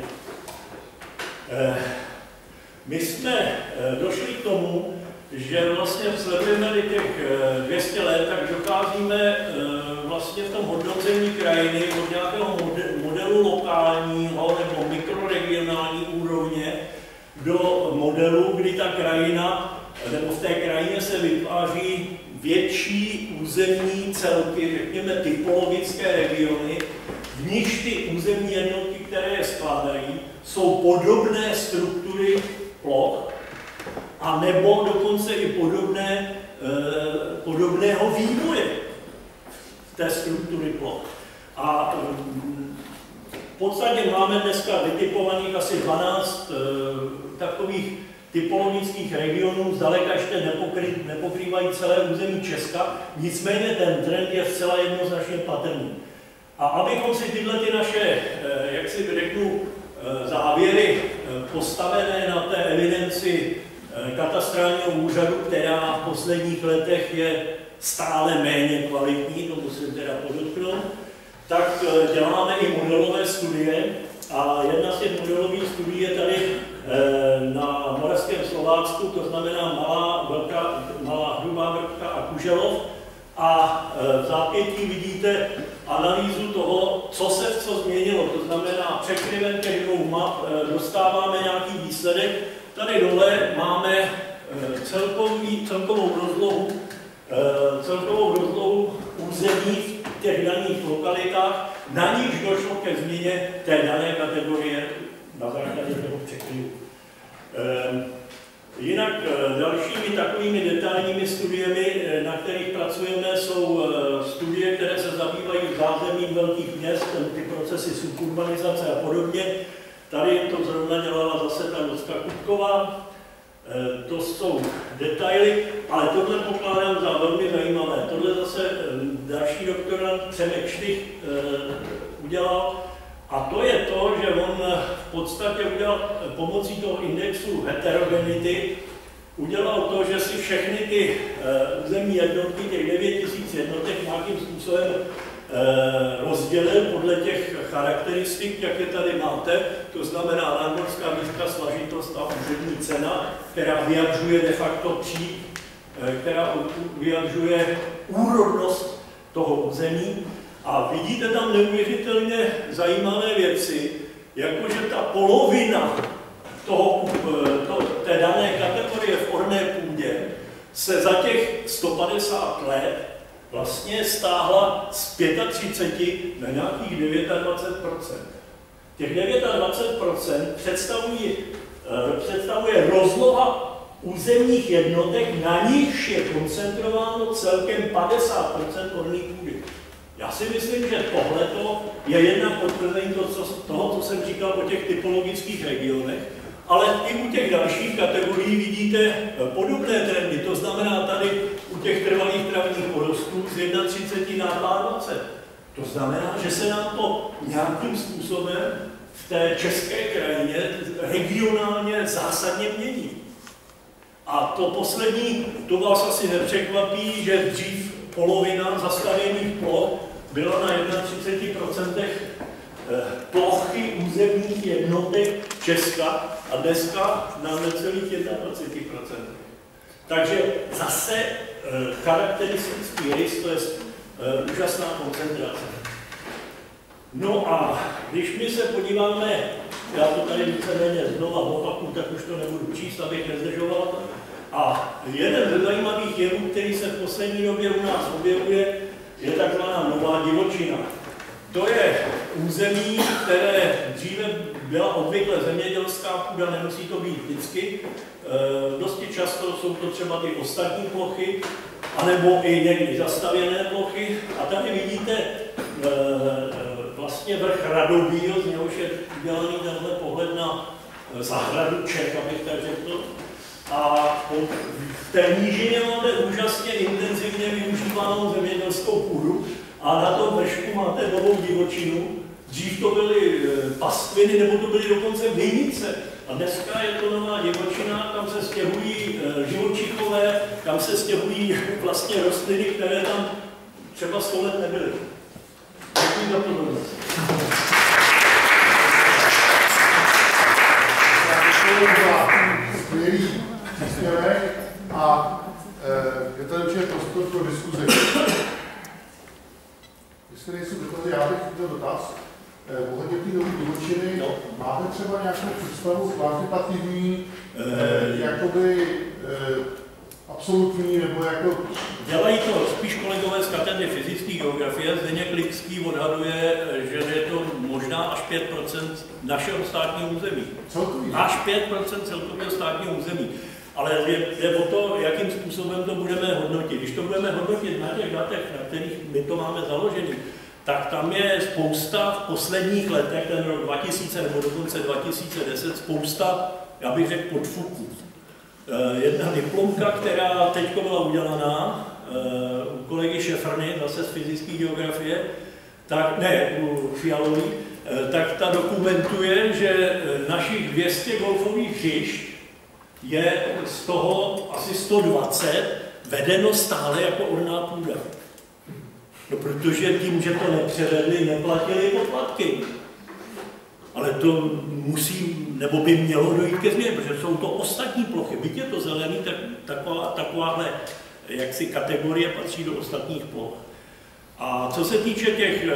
My jsme došli k tomu, že vlastně sledujeme těch 200 let, tak docházíme vlastně v tom hodnocení krajiny od nějakého modelu lokálního nebo mikroregionální úrovně do modelu, kdy ta krajina, nebo v té krajině se vytváří větší územní celky, řekněme typologické regiony, v nichž ty územní jednotky, které je skládají, jsou podobné struktury ploch, a nebo dokonce i podobného vývoje té struktury ploch. A v podstatě máme dneska vytipovaných asi 12 takových typologických regionů, zdaleka ještě nepokrývají celé území Česka, nicméně ten trend je zcela jednoznačně patrný. A abychom si tyhle ty naše, jak si řeknu, závěry postavené na té evidenci katastrálního úřadu, která v posledních letech je stále méně kvalitní, to musím teda podotknout, tak děláme i modelové studie. A jedna z těch modelových studií je tady na Moravském Slovácku, to znamená Malá Hrubá Vrtka a Kuželov. A v zápětí vidíte analýzu toho, co se co změnilo. To znamená, překryven těch dvou map dostáváme nějaký výsledek. Tady dole máme celkovou rozlohu území v těch daných lokalitách, na níž došlo ke změně té dané kategorie na základě toho překryvu. Jinak dalšími takovými detailními studiemi, na kterých pracujeme, jsou studie, které se zabývají zázemím velkých měst, ty procesy suburbanizace a podobně. Tady to zrovna dělala zase ta Lucka Kutková. To jsou detaily, ale tohle pokládám za velmi zajímavé. Tohle zase další doktorant Přemek Štych udělal. A to je to, že on v podstatě udělal pomocí toho indexu heterogenity, udělal to, že si všechny ty územní jednotky, těch 9000 jednotek nějakým způsobem rozdělil podle těch charakteristik, jak je tady máte, to znamená nadmořská výška, slažitost a úřední cena, která vyjadřuje de facto která vyjadřuje úrodnost toho území. A vidíte tam neuvěřitelně zajímavé věci, jakože ta polovina té dané kategorie v orné půdě se za těch 150 let vlastně stáhla z 35 na nějakých 29%. Těch 29% představuje rozloha územních jednotek, na nichž je koncentrováno celkem 50% orné půdy. Já si myslím, že tohleto je jednak potvrzení toho, co jsem říkal o těch typologických regionech, ale i u těch dalších kategorií vidíte podobné trendy. To znamená tady u těch trvalých travních porostů z 31 na 22. To znamená, že se nám to nějakým způsobem v té české krajině regionálně zásadně mění. A to poslední, to vás asi nepřekvapí, že dřív polovina zastavěných ploch byla na 31% plochy územních jednotek Česka a dneska na necelých 21%. Takže zase charakteristický rys, to je úžasná koncentrace. No a když my se podíváme, já to tady víceméně znova opakuju, tak už to nebudu číst, abych nezdržoval. A jeden ze zajímavých jevů, který se v poslední době u nás objevuje, je takzvaná nová divočina. To je území, které dříve byla obvykle zemědělská půda, nemusí to být vždycky. Dosti často jsou to třeba ty ostatní plochy, anebo i někdy zastavěné plochy. A tady vidíte vlastně vrch Radobíl, z něhož je udělaný tenhle pohled na zahradu Čech, abych tak řekl. A v té nížině máte úžasně intenzivně využívanou zemědělskou půdu a na tom vršku máte novou divočinu. Dřív to byly pastviny, nebo to byly dokonce vinice. A dneska je to nová divočina, kam se stěhují živočichové, kam se stěhují vlastně rostliny, které tam třeba 100 let nebyly. Děkuji za pozornost. Skvělý příspěvek a je tady určitě prostor pro diskuzi. Jestli nejsou dotazy, já bych chtěl dotaz. Ohledně té nové divočiny, máte třeba nějakou představu kvantitativní, jakoby absolutní, nebo jako... Dělají to spíš kolegové z katedry fyzické geografie. Zdeněk Lipský odhaduje, že je to možná až 5% našeho státního území. Celkový? Až 5% celkového státního území. Ale jde o to, jakým způsobem to budeme hodnotit. Když to budeme hodnotit na těch datech, na kterých my to máme založený, tak tam je spousta v posledních letech, ten rok 2000 nebo dokonce 2010, spousta, já bych řekl, podfuků. Jedna diplomka, která teď byla udělaná u kolegy Šefrny, zase z fyzické geografie, tak, ne, u Fialový, tak ta dokumentuje, že našich 200 golfových hřišť je z toho asi 120 vedeno stále jako orná půda. No, protože tím, že to nepřevedli, neplatili poplatky. Ale to musí, nebo by mělo dojít ke změně, protože jsou to ostatní plochy. Byť je to zelený, tak takováhle jaksi kategorie patří do ostatních ploch. A co se týče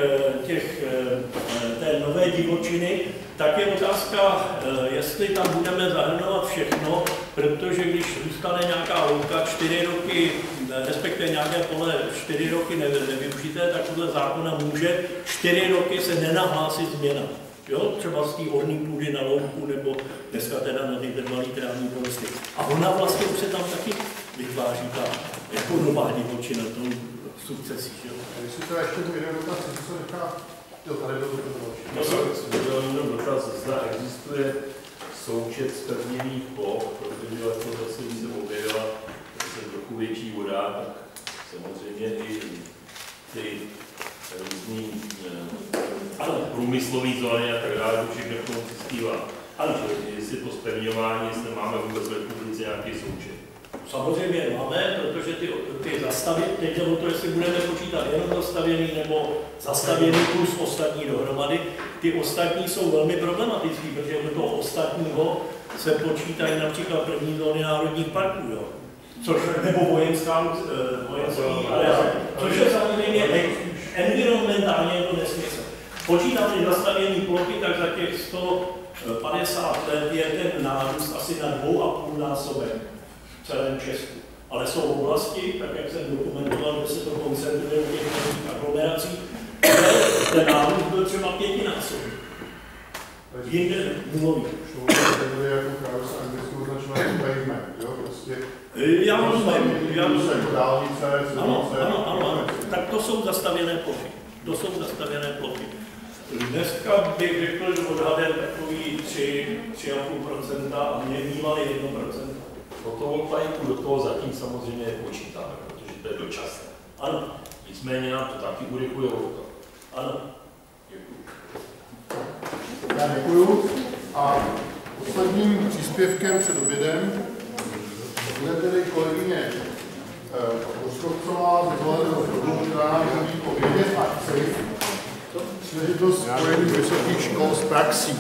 té nové divočiny, tak je otázka, jestli tam budeme zahrnovat všechno, protože když zůstane nějaká louka 4 roky, respektive nějaké pole 4 roky nevyužité, tak podle zákona může 4 roky se nenahlásit změna. Jo? Třeba z té orní půdy na louku, nebo dneska teda na ty trvalý trávní porosty. A ona vlastně už se tam taky vytváří ta jako nová divočina, tou sukcesí. Když si to ještě můj jeden dotaz, co nechá, jo, tady byl to další. To byl jenom dotaz, zda existuje součet zpevněných ploch, protože letos zase, když se objevila se trochu větší voda, tak samozřejmě i ty různý průmyslový zóny a tak dále, všechno k tomu přispívá. Ale jestli to zpevňování, jestli máme vůbec v republice nějaký součet. Samozřejmě máme, protože ty zastavy, teď jde o to, jestli budeme počítat jenom zastavěný nebo zastavěný plus ostatní dohromady. Ty ostatní jsou velmi problematický, protože do toho ostatního se počítají například první zóny národních parků, jo. Nebo vojenský areál, což je samozřejmě environmentálně je to nesmysl. Počítat ty zastavěné plochy, tak za těch 150 let je ten nárůst asi na 2,5 násobek v celém Česku. Ale jsou oblasti, tak jak jsem dokumentoval, že se to koncentruje v těch aglomerací, ten nárůst byl třeba 5násobek. Jinde nulový. To je jako právě s anglickou označovaný pavement, jo? Prostě... Já rozumím. Jako dálnice, ano, tak to jsou zastavěné plochy. To jsou nastavěné plochy. Dneska bych řekl, že odhadem takový 3,5% a mývali 1%. Fotovoltaiku do toho zatím samozřejmě nepočítáme, protože to je dočasné. Ano. Nicméně nám to taky urychluje voda. Ano. Děkuji. Já děkuju. A posledním příspěvkem před obědem bude tedy kolegyně Rostovcová ze Zeleného frontu, která nám mluví o vědě v akci, příležitost spojení vysokých škol s praxí.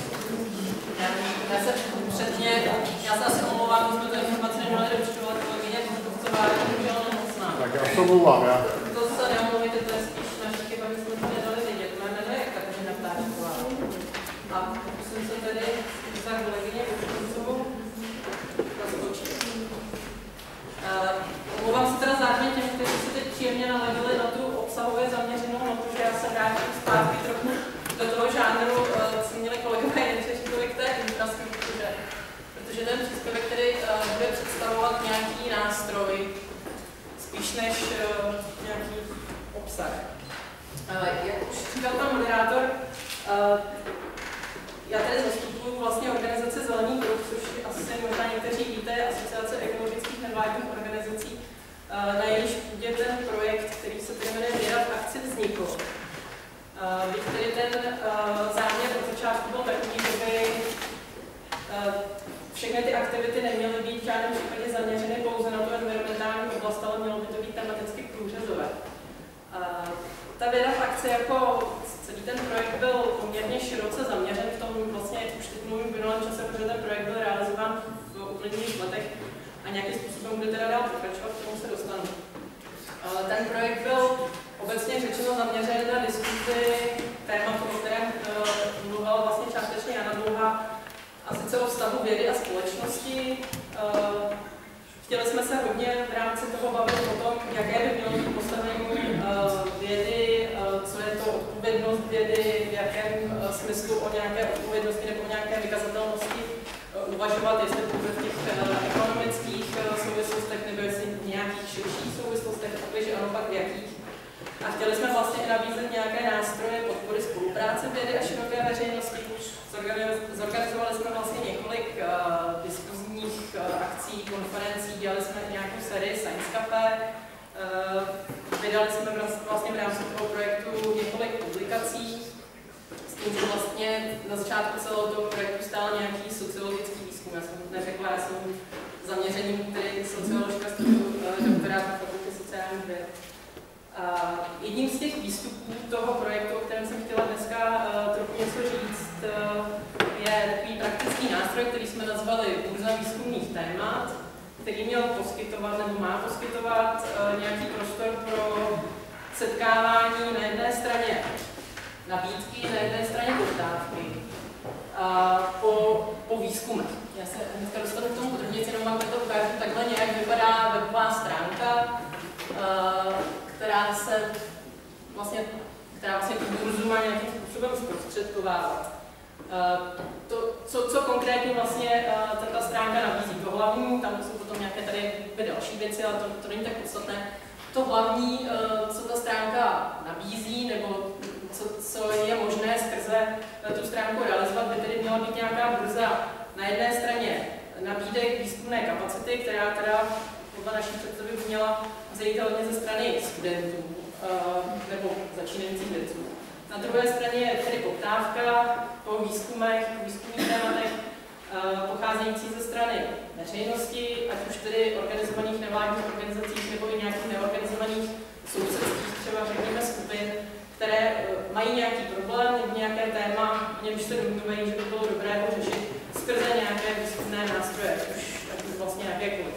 Já se asi omlouvám, že jsme tu informaci neměli dočtovat, kolegyně Rostovcová je bohužel nemocná. Tak já se omlouvám, já. To se neomluvíte, to je spíš naše chyba, že jsme to nedali vidět. Mé jméno je Kateřina Ptáčková. A musím se tedy za kolegyně Rostovcovou rozpočít. Omlouvám se teda zároveň těm, kteří se teď příjemně naladili na tu obsahově zaměřenou notu, že já se vrátím zpátky trochu do toho žánru, co měli kolegové Jindřiškovi k té infrastruktuře. Protože ten příspěvek, který bude představovat nějaký nástroj, spíš než nějaký obsah. Jak už říkal pan moderátor, já tady zastupuji vlastně organizaci Zelený kruh, což asi možná někteří víte, Asociace ekologických nevládních organizací, na jejíž půdě ten projekt, který se tedy jmenuje Věda v akci, vznikl. Byť tedy ten záměr od začátku byl takový, že by všechny ty aktivity neměly být v žádném případě zaměřeny pouze na tu environmentální oblast, ale mělo by to být tematicky průřezové. Ta Věda v akci jako celý ten projekt byl poměrně široce zaměřen v tom vlastně už teď mluvím v minulém čase, protože ten projekt byl realizován v uplynulých letech a nějakým způsobem bude teda dál pokračovat, k tomu se dostanu. Ten projekt byl obecně řečeno zaměřen na diskuzi tématu, o kterém mluvila vlastně částečně Jana Dlouhá, a sice o vztahu vědy a společnosti. Chtěli jsme se hodně v rámci toho bavit o tom, jaké by mělo být postavení vědy, co je to odpovědnost vědy, v jakém smyslu o nějaké odpovědnosti nebo o nějaké vykazatelnosti uvažovat, jestli pouze v těch ekonomických souvislostech nebo jestli v nějakých širších souvislostech, takže ano, pak v jakých. A chtěli jsme vlastně nabízet nějaké nástroje podpory spolupráce vědy a široké veřejnosti. Zorganizovali jsme vlastně několik diskuzních akcí, konferencí, dělali jsme nějakou sérii Science Café, vydali jsme vlastně v rámci toho projektu několik publikací, s tím, že vlastně na začátku celého toho projektu stál nějaký sociologický výzkum. Já jsem neřekla, já jsem zaměřením tedy socioložka studuju doktorát na fakultě sociálních věd. Jedním z těch výstupů toho projektu, o kterém jsem chtěla dneska trochu něco říct, je takový praktický nástroj, který jsme nazvali Burza výzkumných témat, který měl poskytovat nebo má poskytovat nějaký prostor pro setkávání na jedné straně nabídky, na jedné straně poptávky po výzkumech. Já se dneska dostanu k tomu podrobněji, jenom vám to ukážu. Takhle nějak vypadá webová stránka, která tu burzu má nějakým způsobem zprostředkovávat. Co konkrétně vlastně ta stránka nabízí? To hlavní, tam jsou potom nějaké tady další věci, ale to není tak podstatné. To hlavní, co ta stránka nabízí, nebo co je možné skrze tu stránku realizovat, by tedy měla být nějaká burza na jedné straně nabídek výzkumné kapacity, která teda podle naší představy by měla vzejít hlavně ze strany studentů nebo začínajících vědců. Na druhé straně je tedy poptávka po výzkumech, po výzkumných tématech, pocházející ze strany veřejnosti, ať už tedy organizovaných nevládních organizacích nebo i nějakých neorganizovaných sousedských, třeba řekněme skupin, které mají nějaký problém nebo nějaké téma, o němž se domnívají, že by bylo dobré ho řešit skrze nějaké výzkumné nástroje, ať už vlastně jakékoliv.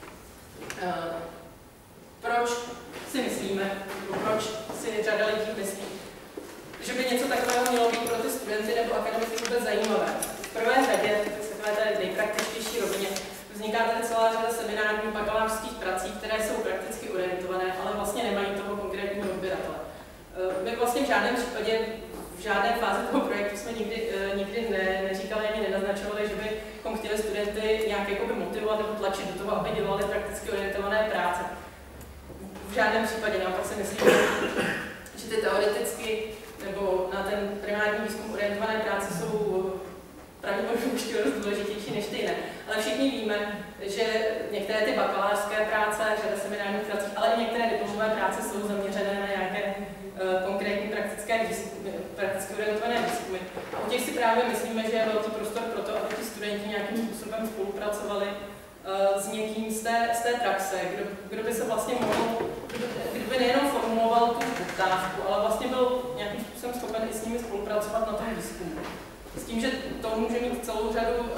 Proč si myslíme, nebo proč si řada lidí myslí, že by něco takového mělo být pro ty studenty nebo akademiky vůbec zajímavé? V prvé řadě, v takové té nejpraktičtější rovině, vzniká tady celá řada seminárních bakalářských prací, které jsou prakticky orientované, ale vlastně nemají toho konkrétního odběratele. My vlastně v žádném případě, v žádné fázi toho projektu jsme nikdy neříkali ani nenaznačovali, že bychom chtěli studenty nějak jakoby motivovat nebo tlačit do toho, aby dělali prakticky orientované práce. V žádném případě, naopak si myslím, že ty teoreticky nebo na ten primární výzkum orientované práce jsou pravděpodobně ještě dost důležitější než ty jiné. Ale všichni víme, že některé ty bakalářské práce, řada seminárních prací, ale i některé diplomové práce jsou zaměřené na nějaké konkrétní prakticky orientované výzkumy. A u těch si právě myslíme, že je velký prostor pro to, aby ti studenti nějakým způsobem spolupracovali s někým z té praxe, kdo by se vlastně mohl, kdo by nejenom formuloval tu poptávku, ale vlastně byl nějakým způsobem schopen i s nimi spolupracovat na tom výzkumu. S tím, že to může mít celou řadu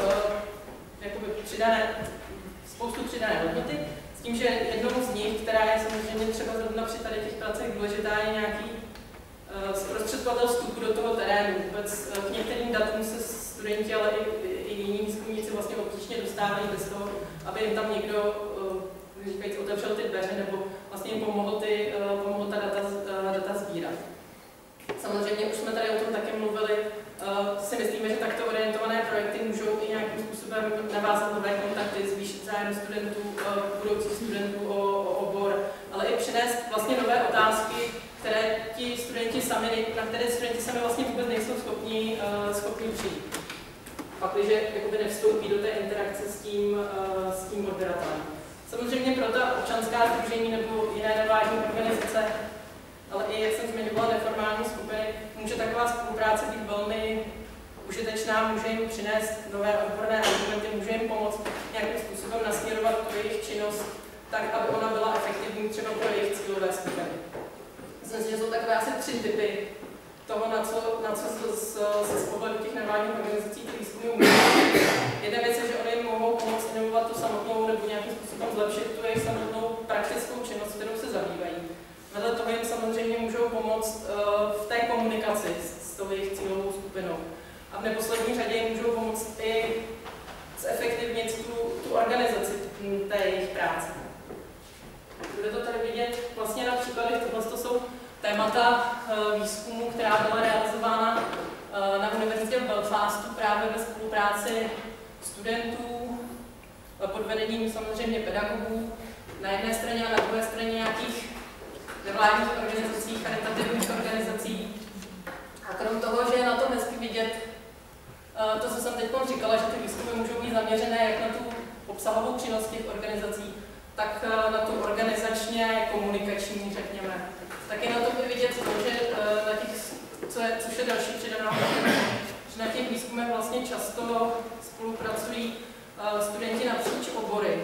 spoustu přidané hodnoty, s tím, že jednou z nich, která je samozřejmě třeba zrovna při tady těch pracech důležitá, je nějaký zprostředkovatel vstupu do toho terénu. Vůbec k některým datům se studenti, ale i jiní výzkumníci vlastně obtížně dostávají bez toho, aby jim tam někdo otevřel ty dveře nebo vlastně jim pomohl ta data sbírat. Samozřejmě už jsme tady o tom také mluvili, si myslíme, že takto orientované projekty můžou i nějakým způsobem navázat nové kontakty, zvýšit zájem studentů, budoucích studentů o obor, ale i přinést vlastně nové otázky, na které studenti sami vlastně vůbec nejsou schopni přijít. Pak, když nevstoupí do té interakce s tím odběratelem. Samozřejmě pro ta občanská sdružení nebo jiné nevládní organizace, ale i, jak jsem zmiňovala, neformální skupiny, může taková spolupráce být velmi užitečná, může jim přinést nové odborné argumenty, může jim pomoct nějakým způsobem nasměrovat tu jejich činnost tak, aby ona byla efektivní třeba pro jejich cílové skupiny. Myslím si, že jsou takové asi 3 typy toho, na co z pohledu těch nevládních organizací ty výzkumy můžou. Jedna věc je, že oni mohou pomoct inovovat tu samotnou nebo nějakým způsobem zlepšit tu jejich samotnou praktickou činnost, kterou se zabývají. Vedle toho jim samozřejmě můžou pomoct v té komunikaci s tou jejich cílovou skupinou. A v neposlední řadě jim můžou pomoct i zefektivnit tu organizaci té jejich práce. Bude to tady vidět vlastně na příkladech, tohle jsou témata výzkumu, která byla realizována na univerzitě v Belfastu právě ve spolupráci studentů, pod vedením samozřejmě pedagogů, na jedné straně a na druhé straně nějakých nevládních organizací, charitativních organizací. A krom toho, že je na tom hezky vidět to, co jsem teď říkala, že ty výzkumy můžou být zaměřené jak na tu obsahovou činnost těch organizací, tak na tu organizačně komunikační, řekněme. Taky na to by vidět to, že na těch, což je další přidaná hodnota, že na těch výzkumech vlastně často spolupracují studenti napříč obory.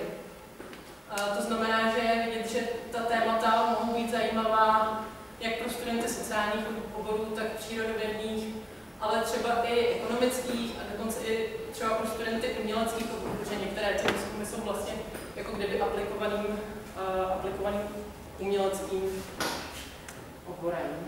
To znamená, že je vidět, že ta témata mohou být zajímavá jak pro studenty sociálních oborů, tak přírodovědných, ale třeba i ekonomických a dokonce i třeba pro studenty uměleckých oborů, protože některé ty výzkumy jsou vlastně jako kdyby aplikovaným uměleckým oborem.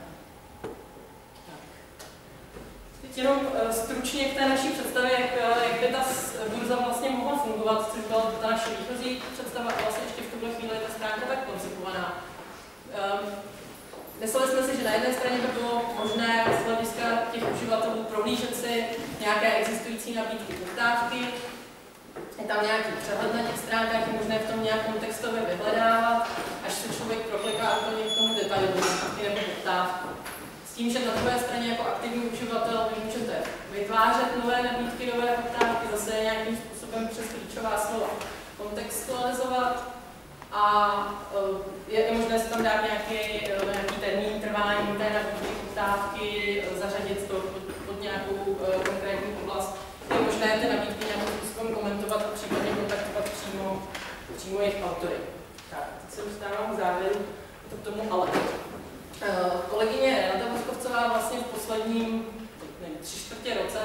Teď jenom stručně k té naší představě, jak by ta burza vlastně mohla fungovat, což byla ta naše výchozí představa a vlastně ještě v tuhle chvíli ta stránka tak koncipovaná. Mysleli jsme si, že na jedné straně by bylo možné z hlediska těch uživatelů prohlížet si nějaké existující nabídky poptávky, je tam nějaký přehled na těch stránkách, je možné v tom nějak kontextově vyhledávat, až se člověk prokliká úplně k tomu detailu nabídky nebo poptávky. S tím, že na druhé straně jako aktivní uživatel vy můžete vytvářet nové nabídky, nové poptávky, zase nějakým způsobem přes klíčová slova kontextualizovat a je možné si tam dát nějaký termín trvání té nabídky, poptávky, zařadit to pod nějakou konkrétní oblast. Je možné ty nabídky nějakým způsobem komentovat a případně kontaktovat přímo jejich autory. Tak, teď se dostávám k závěru k tomu ale. Kolegyně Renata Voskovcová vlastně v posledním 3/4 roce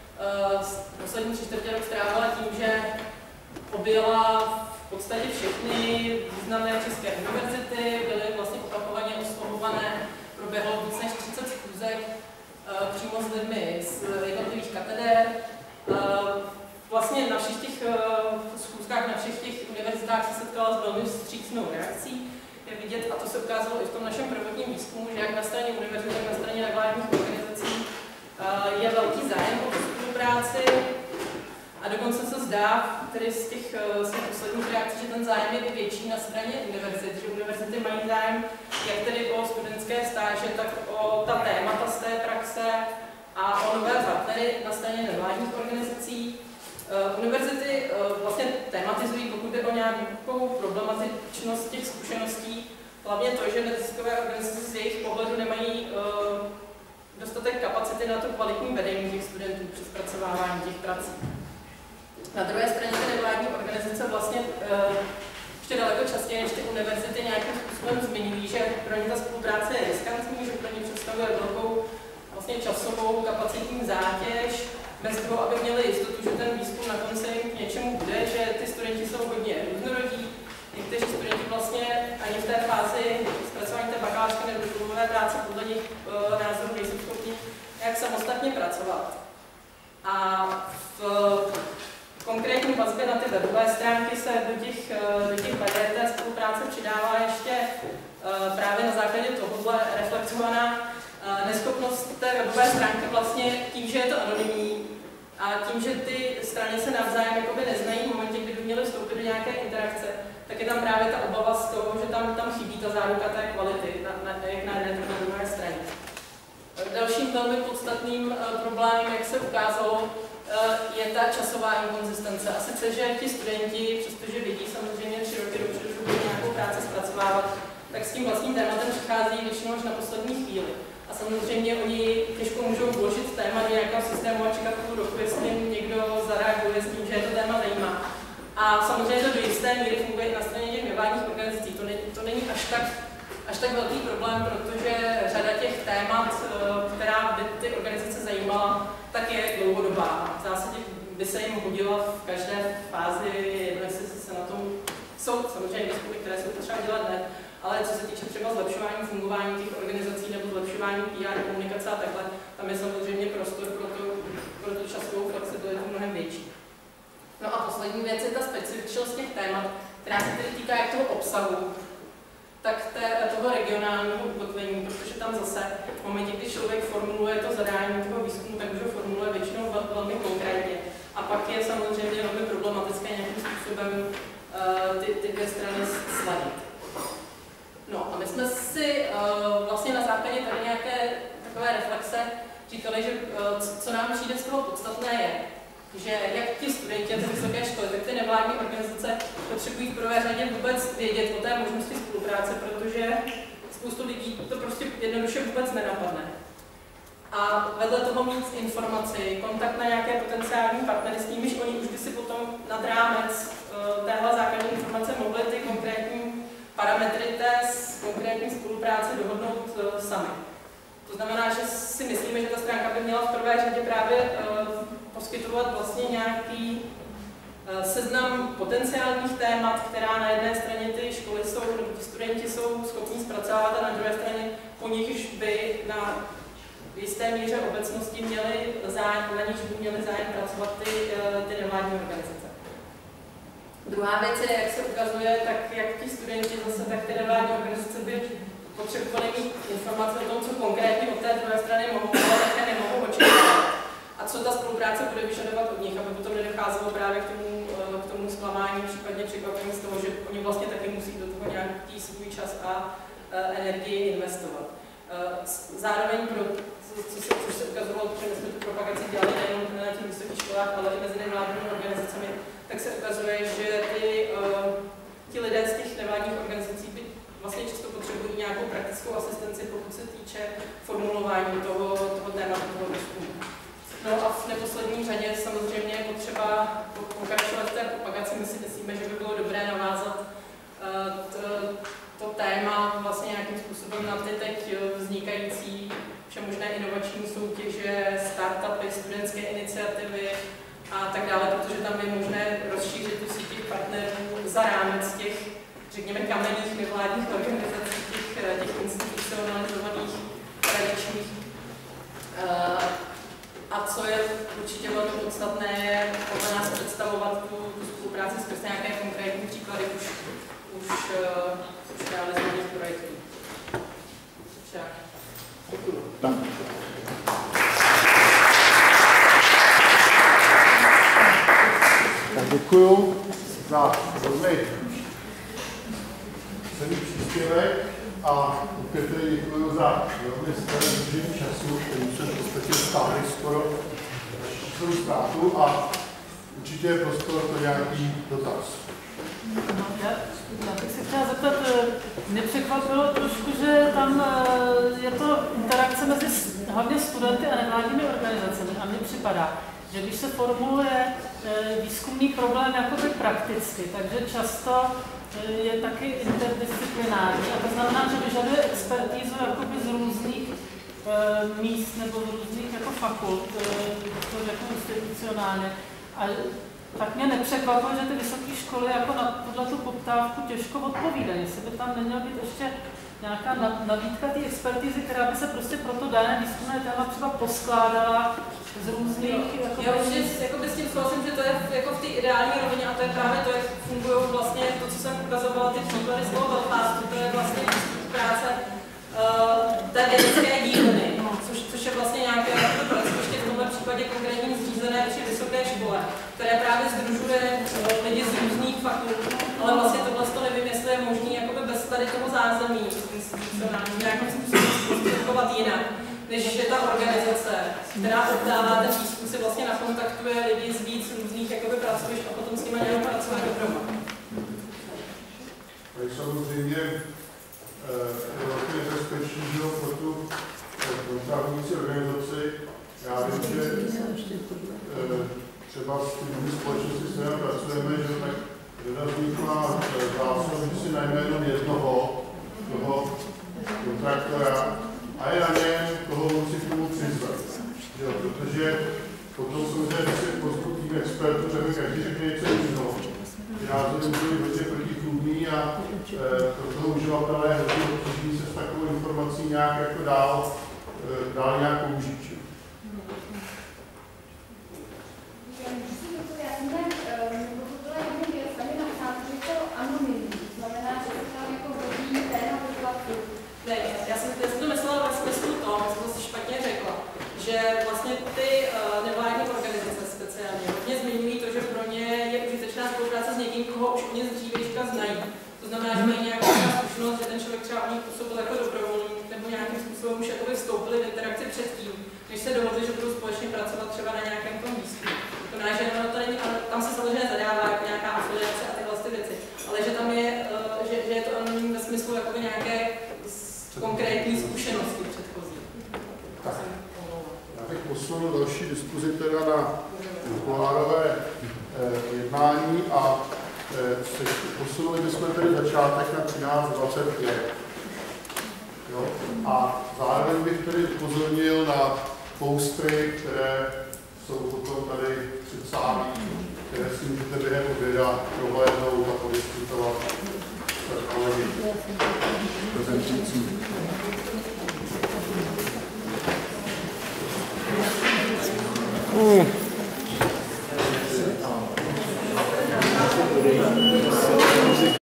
strávila tím, že objela v podstatě všechny významné české univerzity, byly vlastně opakovaně oslovované, proběhlo víc než 30 schůzek přímo s lidmi z jednotlivých katedér. Vlastně na všech těch schůzkách, na všech těch univerzitách se setkala s velmi vstřícnou reakcí. Je vidět, a to se ukázalo i v tom našem prvotním výzkumu, že jak na straně univerzity, tak na straně nevládních organizací je velký zájem o tu spolupráci a dokonce se zdá, tedy z těch posledních reakcí, že ten zájem je větší na straně univerzit, že univerzity mají zájem jak tedy o studentské stáže, tak o ta témata z té praxe a o nové partnery na straně nevládních organizací. Univerzity vlastně tematizují, pokud jde o nějakou problematičnost těch zkušeností, hlavně to, že neziskové organizace z jejich pohledu nemají dostatek kapacity na to kvalitní vedení těch studentů při zpracovávání těch prací. Na druhé straně ty nevládní organizace vlastně ještě daleko častěji než ty univerzity nějakým způsobem zmiňují, že pro ně ta spolupráce je riskantní, že pro ně představuje velkou vlastně časovou kapacitní zátěž, bez toho, aby měli jistotu, že ten výzkum na konci k něčemu bude, že ty studenti jsou hodně různorodí. Někteří studenti vlastně ani v té fázi zpracování té bakalářské nebo diplomové práce podle nich názoru nejsou schopni jak samostatně pracovat. A v konkrétní vazbě na ty webové stránky se do těch bariér té spolupráce přidává ještě právě na základě tohohle reflektovaná neschopnost té webové stránky vlastně tím, že je to anonymní a tím, že ty strany se navzájem jakoby neznají v momentě, kdy by měly vstoupit do nějaké interakce, tak je tam právě ta obava z toho, že tam chybí ta záruka té kvality, jak na jedné, tak na druhé straně. Dalším velmi podstatným problémem, jak se ukázalo, je ta časová inkonzistence. A sice, že ti studenti, přestože vidí samozřejmě 3 roky dopředu, že budou nějakou práci zpracovávat, tak s tím vlastním tématem přichází většinou až na poslední chvíli. A samozřejmě oni těžko můžou vložit téma do nějakého systému a čekat půl roku, jestli někdo zareaguje s tím, že je to téma zajímá. A samozřejmě to do jisté míry funguje i na straně těch nevládních organizací. To není až tak velký problém, protože řada těch témat, která by ty organizace zajímala, tak je dlouhodobá. V zásadě by se jim hodila v každé fázi, jestli se na tom jsou samozřejmě výzkumy, které jsou potřeba dělat hned, ale co se týče třeba zlepšování fungování těch organizací nebo zlepšování PR, komunikace a takhle, tam je samozřejmě prostor pro tu časovou flexibilitu mnohem větší. No a poslední věc je ta specifičnost těch témat, která se tedy týká jak toho obsahu, tak toho regionálního ukotvení, protože tam zase v momentě, kdy člověk formuluje to zadání toho výzkumu, tak už ho formuluje většinou velmi konkrétně. A pak je samozřejmě velmi problematické nějakým způsobem ty dvě strany sladit. No a my jsme si vlastně na základě tady nějaké takové reflexe říkali, že co nám přijde z toho podstatné je, že jak ti studenti a ty vysoké školy, tak ty nevládní organizace potřebují v prvé řadě vůbec vědět o té možnosti spolupráce, protože spoustu lidí to prostě jednoduše vůbec nenapadne. A vedle toho mít informaci, kontakt na nějaké potenciální partnery, s nimiž oni už by si potom nad rámec téhle základní informace mohli ty konkrétní parametry té konkrétní spolupráce dohodnout sami. To znamená, že si myslíme, že ta stránka by měla v prvé řadě právě poskytovat vlastně nějaký seznam potenciálních témat, která na jedné straně ty školy jsou, nebo ti studenti jsou schopni zpracovávat a na druhé straně po nichž by na jisté míře obecnosti měli zájem, na nichž by měli zájem pracovat ty nevládní organizace. Druhá věc je, jak se ukazuje, tak jak ti studenti zase, tak ty nevládní organizace by potřebovali mít informace o tom, co konkrétně od té druhé strany mohou, ale také nemohou očekávat. A co ta spolupráce bude vyžadovat od nich, aby potom nedocházelo právě k tomu zklamání, případně překvapení z toho, že oni vlastně taky musí do toho nějaký svůj čas a energii investovat. Zároveň, což se ukazovalo, protože jsme tu propagaci dělali nejen na těch vysokých školách, ale i mezi nevládními organizacemi, tak se ukazuje, že ti lidé z těch nevládních organizací by vlastně často potřebují nějakou praktickou asistenci, pokud se týče formulování toho tématu, toho výzkumu. No a v neposlední řadě samozřejmě je potřeba pokračovat v té propagaci. My si myslíme, že by bylo dobré navázat to téma vlastně nějakým způsobem na ty teď vznikající všemožné inovační soutěže, startupy, studentské iniciativy a tak dále, protože tam je možné rozšířit tu síť těch partnerů za rámec těch, řekněme, kamenných nevládních organizací, těch institucionalizovaných, tradičních. A co je určitě velmi podstatné, je podle nás představovat tu spolupráci skrz nějaké konkrétní příklady už realizovaných projektů. Děkuji. Tak děkuji. Děkuju za velmi celý příspěvek a opět tedy děkuju za velmi střední času, který jsem v podstatě stáhli skoro celou ztrátu a určitě je prostor pro nějaký dotaz. Já bych se chtěla zeptat, mě překvapilo trošku, že tam je to interakce mezi hlavně studenty a nevládními organizacemi a mně připadá, že když se formuluje výzkumný problém jakoby prakticky, takže často je taky interdisciplinární a to znamená, že vyžaduje expertízu jakoby z různých míst nebo z různých jako fakult, to řeknu institucionálně. A tak mě nepřekvapilo, že ty vysoké školy jako na tuto poptávku těžko odpovídají. Jestli by tam neměla být ještě nějaká nabídka té expertízy, která by se prostě pro to dané výzkumné téma třeba poskládala z různých... Já určitě jako s tím souhlasím, že to je jako v té ideální rovině a to je právě to, jak fungují vlastně to, co jsem ukazovala, ty příklady z toho Belfastu, to je vlastně práce té vědecké dílny, což je vlastně nějaké pracoviště v tomhle případě konkrétně zřízené při vysoké škole, které právě sdružuje lidi z různých fakult, ale vlastně tohle to nevím, jestli je možné jakoby bez tady toho zázemí institucionálního nějakým způsobem zprostředkovat jinak, než je ta organizace, která oddává ten výzkum, si vlastně nakontaktuje lidi z víc různých jakoby pracovišť a potom s nimi nějak pracuje dohromady. Tak samozřejmě je velké nebezpečí, že pro tu kontrahující organizaci, já vím, že třeba s těmi společnosti, s kterými pracujeme, že tak řada z nich má zásadu, že si najme jenom jednoho toho kontraktora a je na něm toho si k tomu přizvat. Protože potom samozřejmě se postupím expertů, tak každý řekne něco jiného. Názory byly hodně protichůdný a pro toho uživatele je hodně obtížný se s takovou informací nějak jako dál nějak použít. Já jsem tam pochopila jednu věc, tady napsat, že to anonymní, znamená, že to tam jako hodí téma vyplatu. Ne, já jsem to myslela ve smyslu toho, já jsem to si špatně řekla, že vlastně ty nevládní organizace speciálně hodně zmiňují to, že pro ně je užitečná spolupráce s někým, koho už oni z dřívějška znají. To znamená, že mají nějakou zkušenost, že ten člověk třeba u nich působil jako dobrovolník, nebo nějakým způsobem už jakoby vstoupili v interakci předtím, než se dohodli, že budou společně pracovat třeba na nějakém tom výzkumu. To znamená, že to není, tam se samozřejmě zadává jako nějaká afiliace a tyhle ty věci, ale že tam je, že je to anonymní ve smyslu jakoby nějaké konkrétní zkušenosti předchozí. Já bych posunul další diskuzi teda na kulárové jednání a posunuli bychom tedy začátek na 13:25. A zároveň bych tedy upozornil na postry, které jsou potom tady před sálí, které si můžete během oběda prohlédnout a podiskutovat s kolegy prezentující.